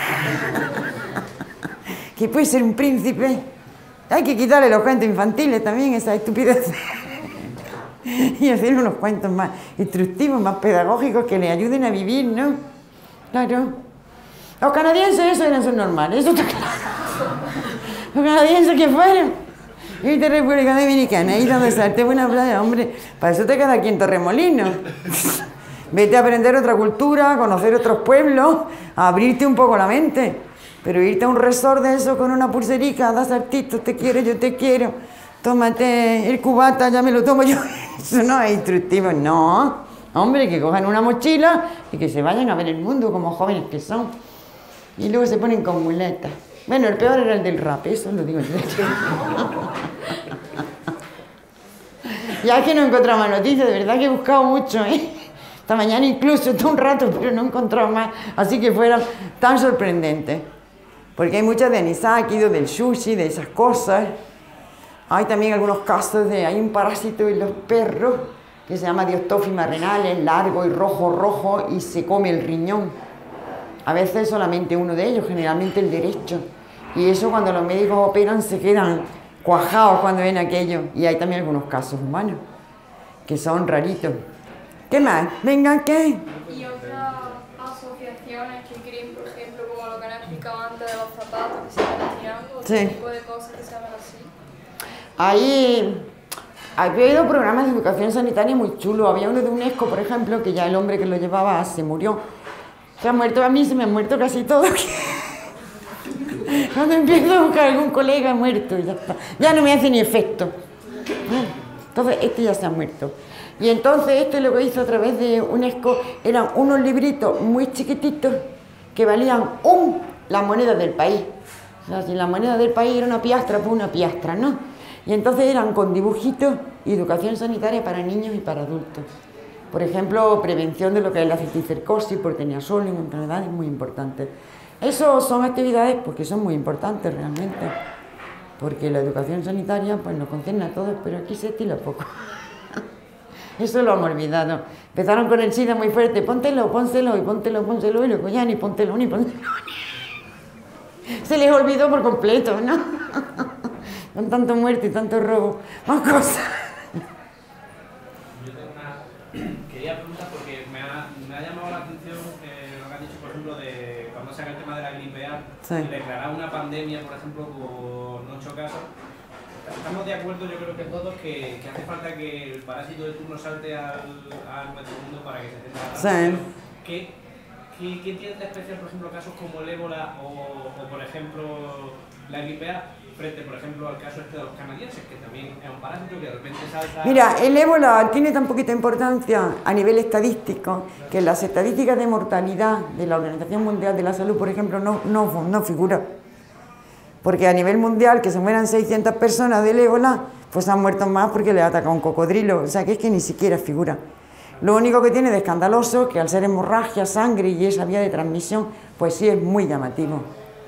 Que puede ser un príncipe. Hay que quitarle los cuentos infantiles también, esa estupidez. Y hacer unos cuentos más instructivos, más pedagógicos, que le ayuden a vivir, ¿no? Claro. Los canadienses, eso eran normales, eso está claro. Los canadienses que fueron. Y de República Dominicana, ahí donde salte buena playa, hombre. Para eso te queda aquí en Torremolinos. Vete a aprender otra cultura, a conocer otros pueblos, a abrirte un poco la mente. Pero irte a un resort de eso con una pulserica, da saltitos, te quiero, yo te quiero, tómate el cubata, ya me lo tomo yo. Eso no es instructivo, no. Hombre, que cojan una mochila y que se vayan a ver el mundo como jóvenes que son. Y luego se ponen con muletas. Bueno, el peor era el del rap, eso lo digo yo. Ya es que no he encontrado más noticias, de verdad que he buscado mucho, ¿eh? Esta mañana incluso, todo un rato, pero no he encontrado más, así que fuera tan sorprendente. Porque hay muchas de anisaki, del sushi, de esas cosas. Hay también algunos casos de, hay un parásito en los perros que se llama Diostófima renal, es largo y rojo, y se come el riñón. A veces solamente uno de ellos, generalmente el derecho. Y eso cuando los médicos operan se quedan cuajados cuando ven aquello. Y hay también algunos casos humanos que son raritos. ¿Qué más? Venga, ¿qué? Y otras asociaciones que creen, por ejemplo, como lo que han explicado antes de los zapatos que se van tirando, otro tipo de cosas que se llaman así. Ahí había habido programas de educación sanitaria muy chulos. Había uno de UNESCO, por ejemplo, que ya el hombre que lo llevaba se murió. Se ha muerto, a mí se me han muerto casi todos. Cuando empiezo a buscar algún colega muerto, ya está. Ya no me hace ni efecto. Entonces, este ya se ha muerto. Y entonces este lo que hizo a través de UNESCO eran unos libritos muy chiquititos que valían la moneda del país. O sea, si la moneda del país era una piastra, pues una piastra, ¿no? Y entonces eran con dibujitos y educación sanitaria para niños y para adultos. Por ejemplo, prevención de lo que es la cisticercosis por teniasol, enfermedades muy importantes. Eso son actividades porque son muy importantes realmente. Porque la educación sanitaria pues nos concierne a todos, pero aquí se estila poco. Eso lo hemos olvidado. Empezaron con el SIDA muy fuerte, póntelo, pónselo, y póntelo, pónselo, y luego ya ni póntelo, ni póntelo. Se les olvidó por completo, ¿no? Con tanto muerte y tanto robo. Más cosas. Yo tengo quería preguntar porque me ha llamado la atención lo que han dicho, por ejemplo, de cuando saca el tema de la gripe A, Sí. y declarar una pandemia, por ejemplo, con 8 casos. Estamos de acuerdo, yo creo que todos, que hace falta que el parásito de turno salte a nuestro mundo para que se entienda. Sí. ¿Qué tiene de especial, por ejemplo, casos como el ébola o por ejemplo, la gripe A, frente, por ejemplo, al caso este de los canadienses, que también es un parásito que de repente salta... Mira, el ébola tiene tan poquita importancia a nivel estadístico que en las estadísticas de mortalidad de la Organización Mundial de la Salud, por ejemplo, no figura. Porque a nivel mundial, que se mueran 600 personas del ébola, pues han muerto más porque le ha atacado un cocodrilo. O sea, que es que ni siquiera figura. Lo único que tiene de escandaloso, que al ser hemorragia, sangre y esa vía de transmisión, pues sí es muy llamativo.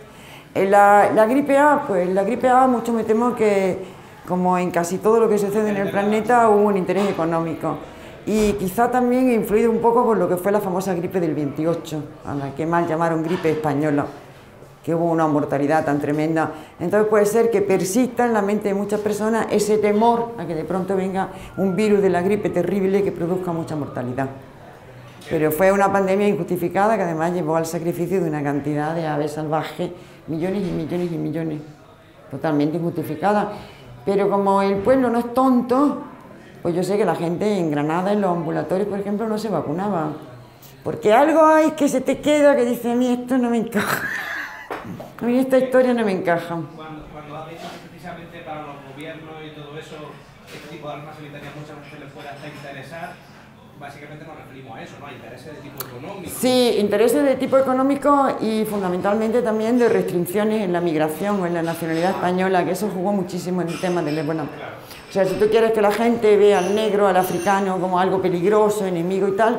La gripe A, pues la gripe A mucho me temo que, como en casi todo lo que sucede en el planeta, hubo un interés económico. Y quizá también influido un poco por lo que fue la famosa gripe del 28, a la que mal llamaron gripe española, que hubo una mortalidad tan tremenda. Entonces puede ser que persista en la mente de muchas personas ese temor a que de pronto venga un virus de la gripe terrible que produzca mucha mortalidad. Pero fue una pandemia injustificada que además llevó al sacrificio de una cantidad de aves salvajes, millones y millones y millones, totalmente injustificada. Pero como el pueblo no es tonto, pues yo sé que la gente en Granada, en los ambulatorios, por ejemplo, no se vacunaba. Porque algo hay que se te queda que dice, a mí esto no me encaja. A mí esta historia no me encaja. Cuando has dicho que precisamente para los gobiernos y todo eso, este tipo de armas sanitarias muchas veces les puede hasta interesar, básicamente nos referimos a eso, ¿no? A intereses de tipo económico. Sí, intereses de tipo económico y fundamentalmente también de restricciones en la migración o en la nacionalidad española, que eso jugó muchísimo en el tema del ébola. O sea, si tú quieres que la gente vea al negro, al africano como algo peligroso, enemigo y tal,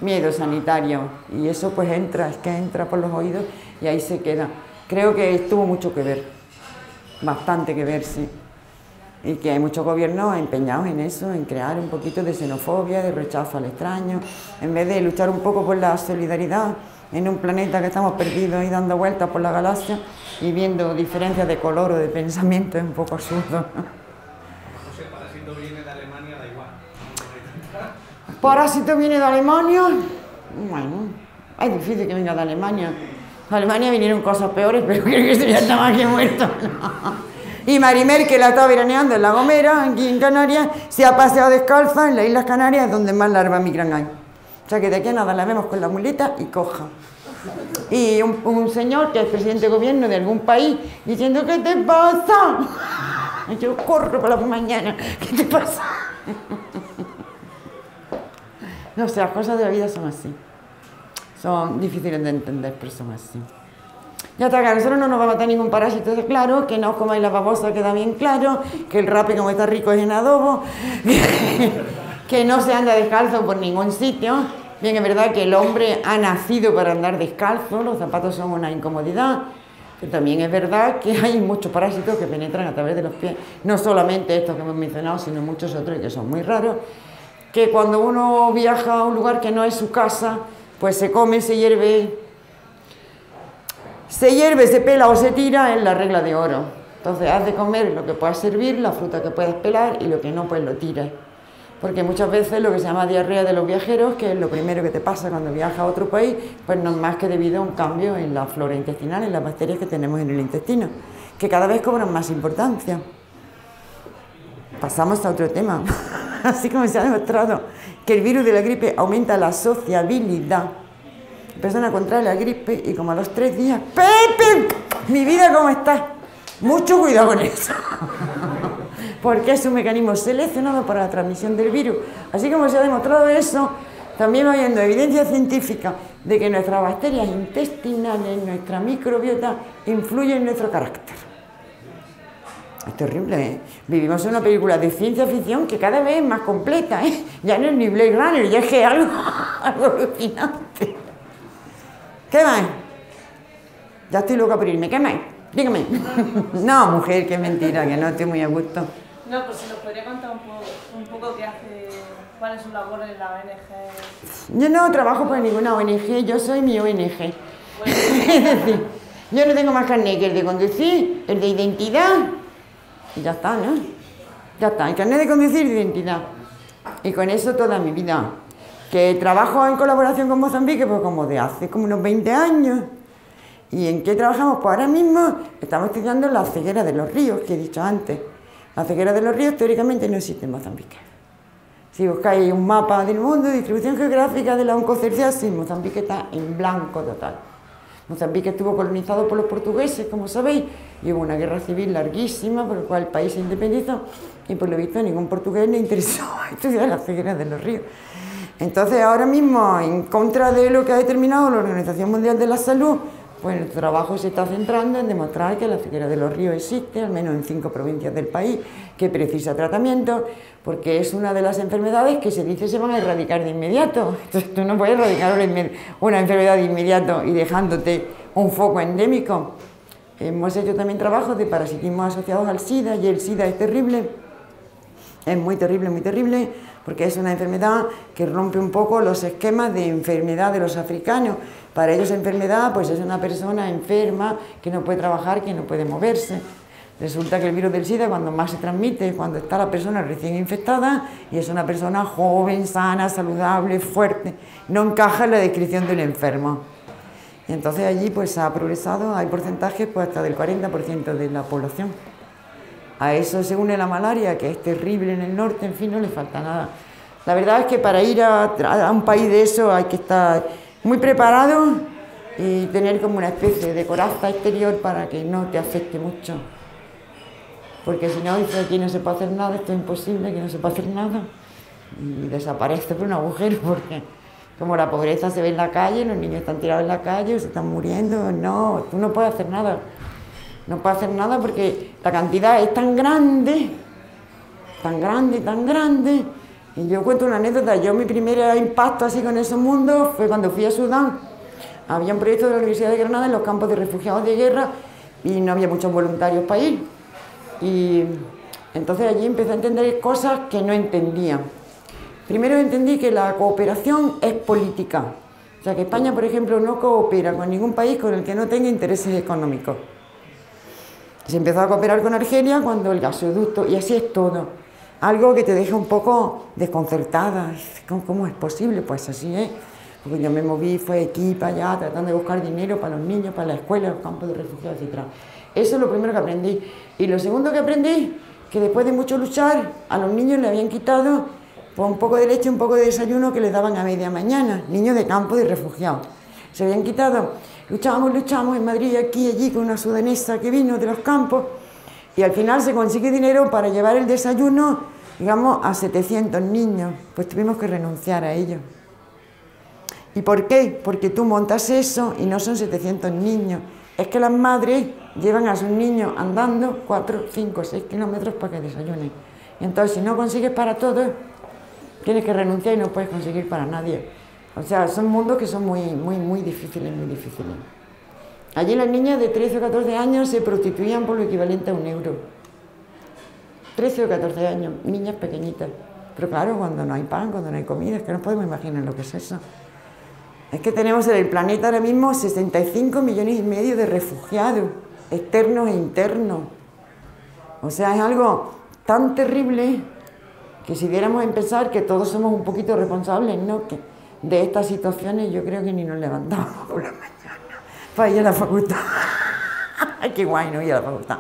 miedo sanitario, y eso pues entra por los oídos y ahí se queda. Creo que tuvo mucho que ver, bastante que ver, sí. Y que hay muchos gobiernos empeñados en eso, en crear un poquito de xenofobia, de rechazo al extraño, en vez de luchar un poco por la solidaridad en un planeta que estamos perdidos y dando vueltas por la galaxia y viendo diferencias de color o de pensamiento. Es un poco absurdo. José, Parásito viene de Alemania, da igual. Parásito viene de Alemania. Bueno, es difícil que venga de Alemania. De Alemania vinieron cosas peores, pero creo que eso ya está más que muerto. No. Y Marimer, que la estaba veraneando en La Gomera, aquí en Canarias, se ha paseado descalza en las Islas Canarias, donde más larvas migran hay. O sea que de aquí a nada la vemos con la muleta y coja. Y un señor que es presidente de gobierno de algún país diciendo: ¿qué te pasa? Y yo corro por la mañana: ¿qué te pasa? No sé, las cosas de la vida son así. Son difíciles de entender, pero son así. Ya está claro, nosotros no nos va a matar ningún parásito, es claro, que no os comáis la babosa, queda bien claro, que el rape como está rico es en adobo, que no se anda descalzo por ningún sitio. Bien, es verdad que el hombre ha nacido para andar descalzo, los zapatos son una incomodidad, pero también es verdad que hay muchos parásitos que penetran a través de los pies, no solamente estos que hemos mencionado, sino muchos otros que son muy raros, que cuando uno viaja a un lugar que no es su casa, pues se come, se hierve, se pela o se tira, es la regla de oro. Entonces has de comer lo que puedas servir, la fruta que puedes pelar, y lo que no, pues lo tiras. Porque muchas veces lo que se llama diarrea de los viajeros, que es lo primero que te pasa cuando viajas a otro país, pues no es más que debido a un cambio en la flora intestinal, en las bacterias que tenemos en el intestino, que cada vez cobran más importancia. Pasamos a otro tema. Así como se ha demostrado que el virus de la gripe aumenta la sociabilidad. La persona contrae la gripe y como a los 3 días, ¡Pepe! Mi vida, ¿cómo estás? Mucho cuidado con eso. Porque es un mecanismo seleccionado para la transmisión del virus. Así como se ha demostrado eso, también va habiendo evidencia científica de que nuestras bacterias intestinales, nuestra microbiota, influyen en nuestro carácter. Es terrible, ¿eh? Vivimos en una película de ciencia ficción que cada vez es más completa, ¿eh? Ya no es ni Blade Runner, ya es que algo alucinante. ¿Qué más? Ya estoy loca por irme, ¿qué más? Dígame. No, mujer, qué mentira, que no estoy muy a gusto. No, pues si nos podría contar un poco qué hace, cuál es su labor en la ONG. Yo no trabajo para ninguna ONG, yo soy mi ONG. Bueno. Es decir, yo no tengo más carnet que el de conducir, el de identidad, y ya está, ¿no? Ya está, el carnet de conducir y de identidad. Y con eso toda mi vida. Que trabajo en colaboración con Mozambique, pues como de hace como unos 20 años. ¿Y en qué trabajamos? Pues ahora mismo estamos estudiando la ceguera de los ríos, que he dicho antes. La ceguera de los ríos teóricamente no existe en Mozambique. Si buscáis un mapa del mundo, distribución geográfica de la oncocerciasis, Mozambique está en blanco total. Mozambique estuvo colonizado por los portugueses, como sabéis, y hubo una guerra civil larguísima por la cual el país se independizó, y por lo visto a ningún portugués le interesó estudiar la ceguera de los ríos. Entonces ahora mismo, en contra de lo que ha determinado la Organización Mundial de la Salud, pues el trabajo se está centrando en demostrar que la ceguera de los ríos existe, al menos en 5 provincias del país, que precisa tratamiento, porque es una de las enfermedades que se dice se van a erradicar de inmediato. Entonces tú no puedes erradicar una enfermedad de inmediato y dejándote un foco endémico. Hemos hecho también trabajos de parasitismo asociados al SIDA, y el SIDA es terrible, es muy terrible, porque es una enfermedad que rompe un poco los esquemas de enfermedad de los africanos. Para ellos enfermedad pues es una persona enferma que no puede trabajar, que no puede moverse. Resulta que el virus del SIDA cuando más se transmite es cuando está la persona recién infectada y es una persona joven, sana, saludable, fuerte. No encaja en la descripción del enfermo. Y entonces allí pues ha progresado, hay porcentajes pues hasta del 40% de la población. A eso se une la malaria, que es terrible en el norte, en fin, no le falta nada. La verdad es que para ir a un país de eso hay que estar muy preparado y tener como una especie de coraza exterior para que no te afecte mucho. Porque si no, dice aquí no se puede hacer nada, esto es imposible, aquí no se puede hacer nada. Y desaparece por un agujero, porque como la pobreza se ve en la calle, los niños están tirados en la calle, se están muriendo, no, tú no puedes hacer nada. No puedes hacer nada porque la cantidad es tan grande, Y yo cuento una anécdota, yo mi primer impacto así con ese mundo fue cuando fui a Sudán. Había un proyecto de la Universidad de Granada en los campos de refugiados de guerra y no había muchos voluntarios para ir. Y entonces allí empecé a entender cosas que no entendía. Primero entendí que la cooperación es política. O sea, que España, por ejemplo, no coopera con ningún país con el que no tenga intereses económicos. Se empezó a cooperar con Argelia cuando el gasoducto, y así es todo. Algo que te deja un poco desconcertada. ¿Cómo es posible? Pues así es. Porque yo me moví, fue aquí para allá, tratando de buscar dinero para los niños, para la escuela, los campos de refugiados, etc. Eso es lo primero que aprendí. Y lo segundo que aprendí, que después de mucho luchar, a los niños le habían quitado pues, un poco de leche, un poco de desayuno que les daban a media mañana. Niños de campo de refugiados. Se habían quitado. Luchamos en Madrid, aquí y allí, con una sudanesa que vino de los campos. Y al final se consigue dinero para llevar el desayuno, digamos, a 700 niños. Pues tuvimos que renunciar a ello. ¿Y por qué? Porque tú montas eso y no son 700 niños. Es que las madres llevan a sus niños andando 4, 5, 6 kilómetros para que desayunen. Y entonces, si no consigues para todos, tienes que renunciar y no puedes conseguir para nadie. O sea, son mundos que son muy difíciles, muy difíciles. Allí las niñas de 13 o 14 años se prostituían por lo equivalente a 1 euro. 13 o 14 años, niñas pequeñitas. Pero claro, cuando no hay pan, cuando no hay comida, es que no podemos imaginar lo que es eso. Es que tenemos en el planeta ahora mismo 65,5 millones de refugiados, externos e internos. O sea, es algo tan terrible que si diéramos en pensar que todos somos un poquito responsables, ¿no? Que de estas situaciones yo creo que ni nos levantamos por la mañana para ir a la facultad. Qué guay, no ir a la facultad.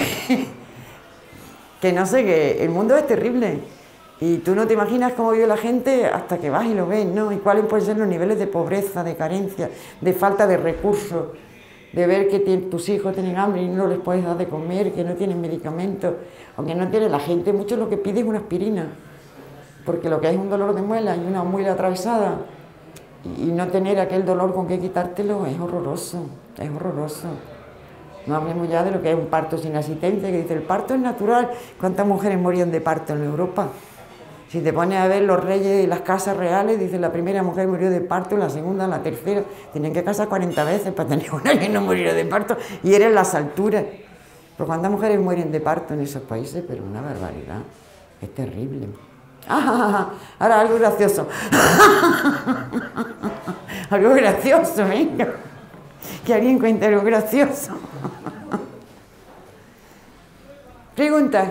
Que no sé, que el mundo es terrible. Y tú no te imaginas cómo vive la gente hasta que vas y lo ves, ¿no? Y cuáles pueden ser los niveles de pobreza, de carencia, de falta de recursos, de ver que tus hijos tienen hambre y no les puedes dar de comer, que no tienen medicamentos, o que no tienen la gente, mucho lo que pide es una aspirina, porque lo que es un dolor de muela y una muela atravesada, y no tener aquel dolor con que quitártelo es horroroso, es horroroso. No hablemos ya de lo que es un parto sin asistencia, que dice, el parto es natural. ¿Cuántas mujeres morían de parto en Europa? Si te pones a ver los reyes y las casas reales, dice, la primera mujer murió de parto, la segunda, la tercera. Tenían que casar 40 veces para tener una que no muriera de parto, y eran las alturas. Pero ¿cuántas mujeres mueren de parto en esos países? Pero una barbaridad, es terrible. Ahora algo gracioso. Algo gracioso, venga. Que alguien cuente algo gracioso. Pregunta.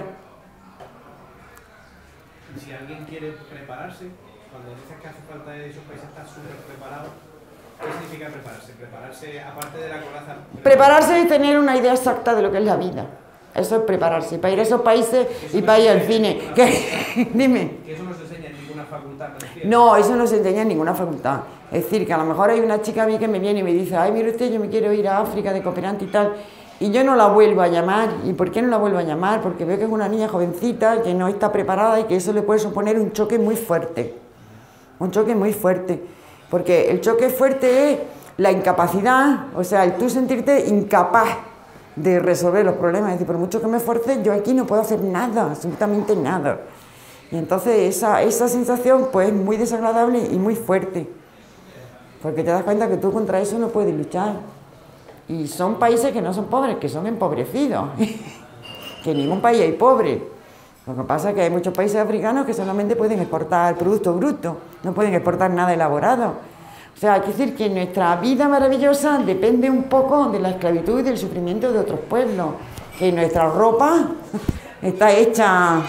Si alguien quiere prepararse, cuando dices que hace falta de esos países estar súper preparados, ¿qué significa prepararse? Prepararse, aparte de la coraza. Prepararse es tener una idea exacta de lo que es la vida. Eso es prepararse, para ir a esos países y para ir al cine. Dime. Que eso no se enseña en ninguna facultad, ¿me refieres? No, eso no se enseña en ninguna facultad. Es decir, que a lo mejor hay una chica a mí que me viene y me dice, ay, mire usted, yo me quiero ir a África de cooperante y tal, y yo no la vuelvo a llamar. ¿Y por qué no la vuelvo a llamar? Porque veo que es una niña jovencita, que no está preparada y que eso le puede suponer un choque muy fuerte. Un choque muy fuerte. Porque el choque fuerte es la incapacidad, o sea, el tú sentirte incapaz de resolver los problemas. Es decir, por mucho que me esfuerce, yo aquí no puedo hacer nada, absolutamente nada. Y entonces esa sensación pues es muy desagradable y muy fuerte. Porque te das cuenta que tú contra eso no puedes luchar. Y son países que no son pobres, que son empobrecidos. Que en ningún país hay pobre. Lo que pasa es que hay muchos países africanos que solamente pueden exportar producto bruto, no pueden exportar nada elaborado. O sea, hay que decir que nuestra vida maravillosa depende un poco de la esclavitud y del sufrimiento de otros pueblos. Que nuestra ropa está hecha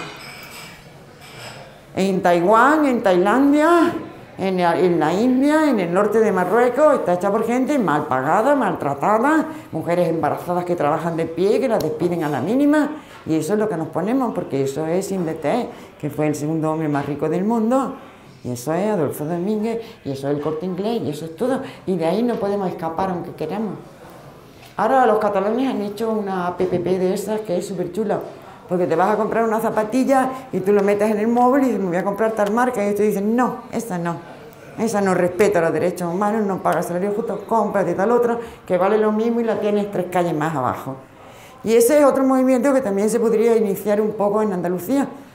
en Taiwán, en Tailandia, en la India, en el norte de Marruecos, está hecha por gente mal pagada, maltratada, mujeres embarazadas que trabajan de pie, que las despiden a la mínima, y eso es lo que nos ponemos, porque eso es Inverter, que fue el segundo hombre más rico del mundo, y eso es Adolfo Domínguez, y eso es el Corte Inglés, y eso es todo, y de ahí no podemos escapar aunque queramos. Ahora los catalanes han hecho una app de esas que es súper chula, porque te vas a comprar una zapatilla y tú lo metes en el móvil y dices, me voy a comprar tal marca, y tú dices, no, esa no respeta los derechos humanos, no paga salario justo, cómprate tal otra, que vale lo mismo y la tienes 3 calles más abajo. Y ese es otro movimiento que también se podría iniciar un poco en Andalucía,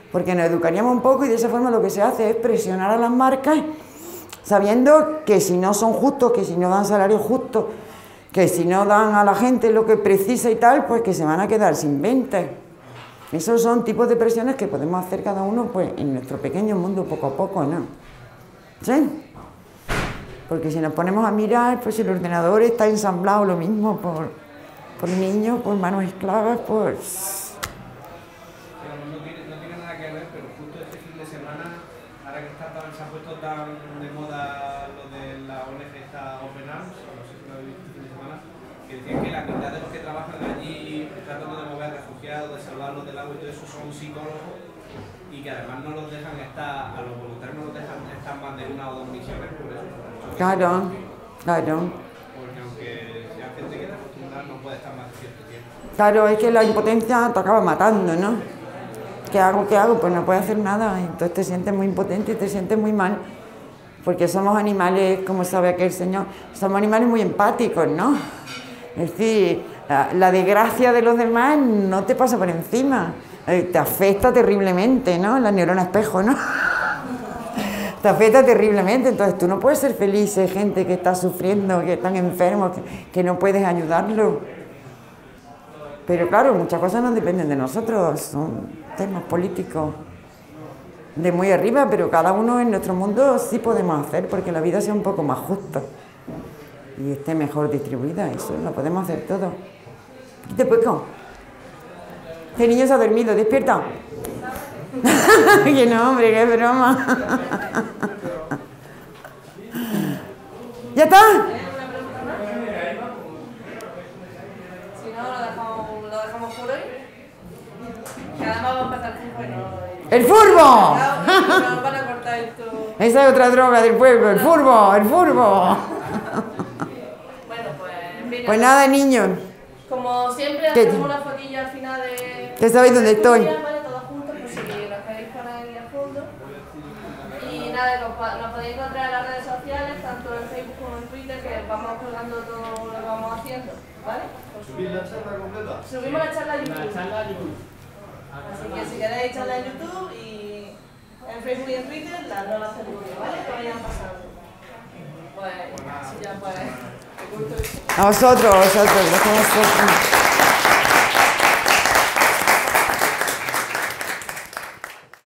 porque nos educaríamos un poco y de esa forma lo que se hace es presionar a las marcas sabiendo que si no son justos, que si no dan salarios justos, que si no dan a la gente lo que precisa y tal, pues que se van a quedar sin ventas. Esos son tipos de presiones que podemos hacer cada uno pues en nuestro pequeño mundo poco a poco, ¿no? ¿Sí? Porque si nos ponemos a mirar, pues el ordenador está ensamblado lo mismo por niños, por manos esclavas, pues... No tiene nada que ver, pero justo este fin de semana, ahora que se ha puesto tan de moda lo de la ONG esta Open Arms, no sé si lo habéis visto este fin de semana, que decían que la mitad de los que trabajan allí tratando de mover refugiados, de salvarlos del agua y todo eso son psicólogos, y que además no los dejan estar, a los voluntarios no los dejan estar más de 1 o 2 misiones por eso. Claro, claro. Porque aunque sea gente que está acostumbrada, no puede estar más de cierto tiempo. Claro, es que la impotencia te acaba matando, ¿no? ¿Qué hago? ¿Qué hago? Pues no puedes hacer nada. Entonces te sientes muy impotente y te sientes muy mal. Porque somos animales, como sabe aquel señor, somos animales muy empáticos, ¿no? Es decir, la desgracia de los demás no te pasa por encima. Te afecta terriblemente, ¿no? La neurona espejo, ¿no? Te afecta terriblemente. Entonces tú no puedes ser feliz. Hay gente que está sufriendo, que están enfermos, que no puedes ayudarlo. Pero claro, muchas cosas no dependen de nosotros. Son temas políticos de muy arriba, pero cada uno en nuestro mundo sí podemos hacer porque la vida sea un poco más justa y esté mejor distribuida. Eso lo podemos hacer todo. ¿Qué te puedo? El niño se ha dormido, despierta. Que no, hombre, qué broma. ¿Ya está? Si no, lo dejamos por hoy. Que además vamos a empezar el fútbol y no... ¡El furbo! Nos van a cortar esto. Esa es otra droga del pueblo, el furbo, el furbo. Bueno, pues... en fin, Pues nada, niños. como siempre, ¿Qué? hacemos una fotilla al final de... Que sabéis dónde estoy. Vale, todos juntos, pues si nos queréis poner ahí al fondo. Y nada, nos podéis encontrar en las redes sociales, tanto en Facebook como en Twitter, que vamos colgando todo lo que vamos haciendo, ¿vale? Pues ¿Subís la charla completa? subimos la charla a YouTube. Así que si queréis charla en YouTube y en Facebook y en Twitter, las nuevas ceremonias, ¿vale? Que vayan pasando. Pues así ya pues... A vosotros, gracias.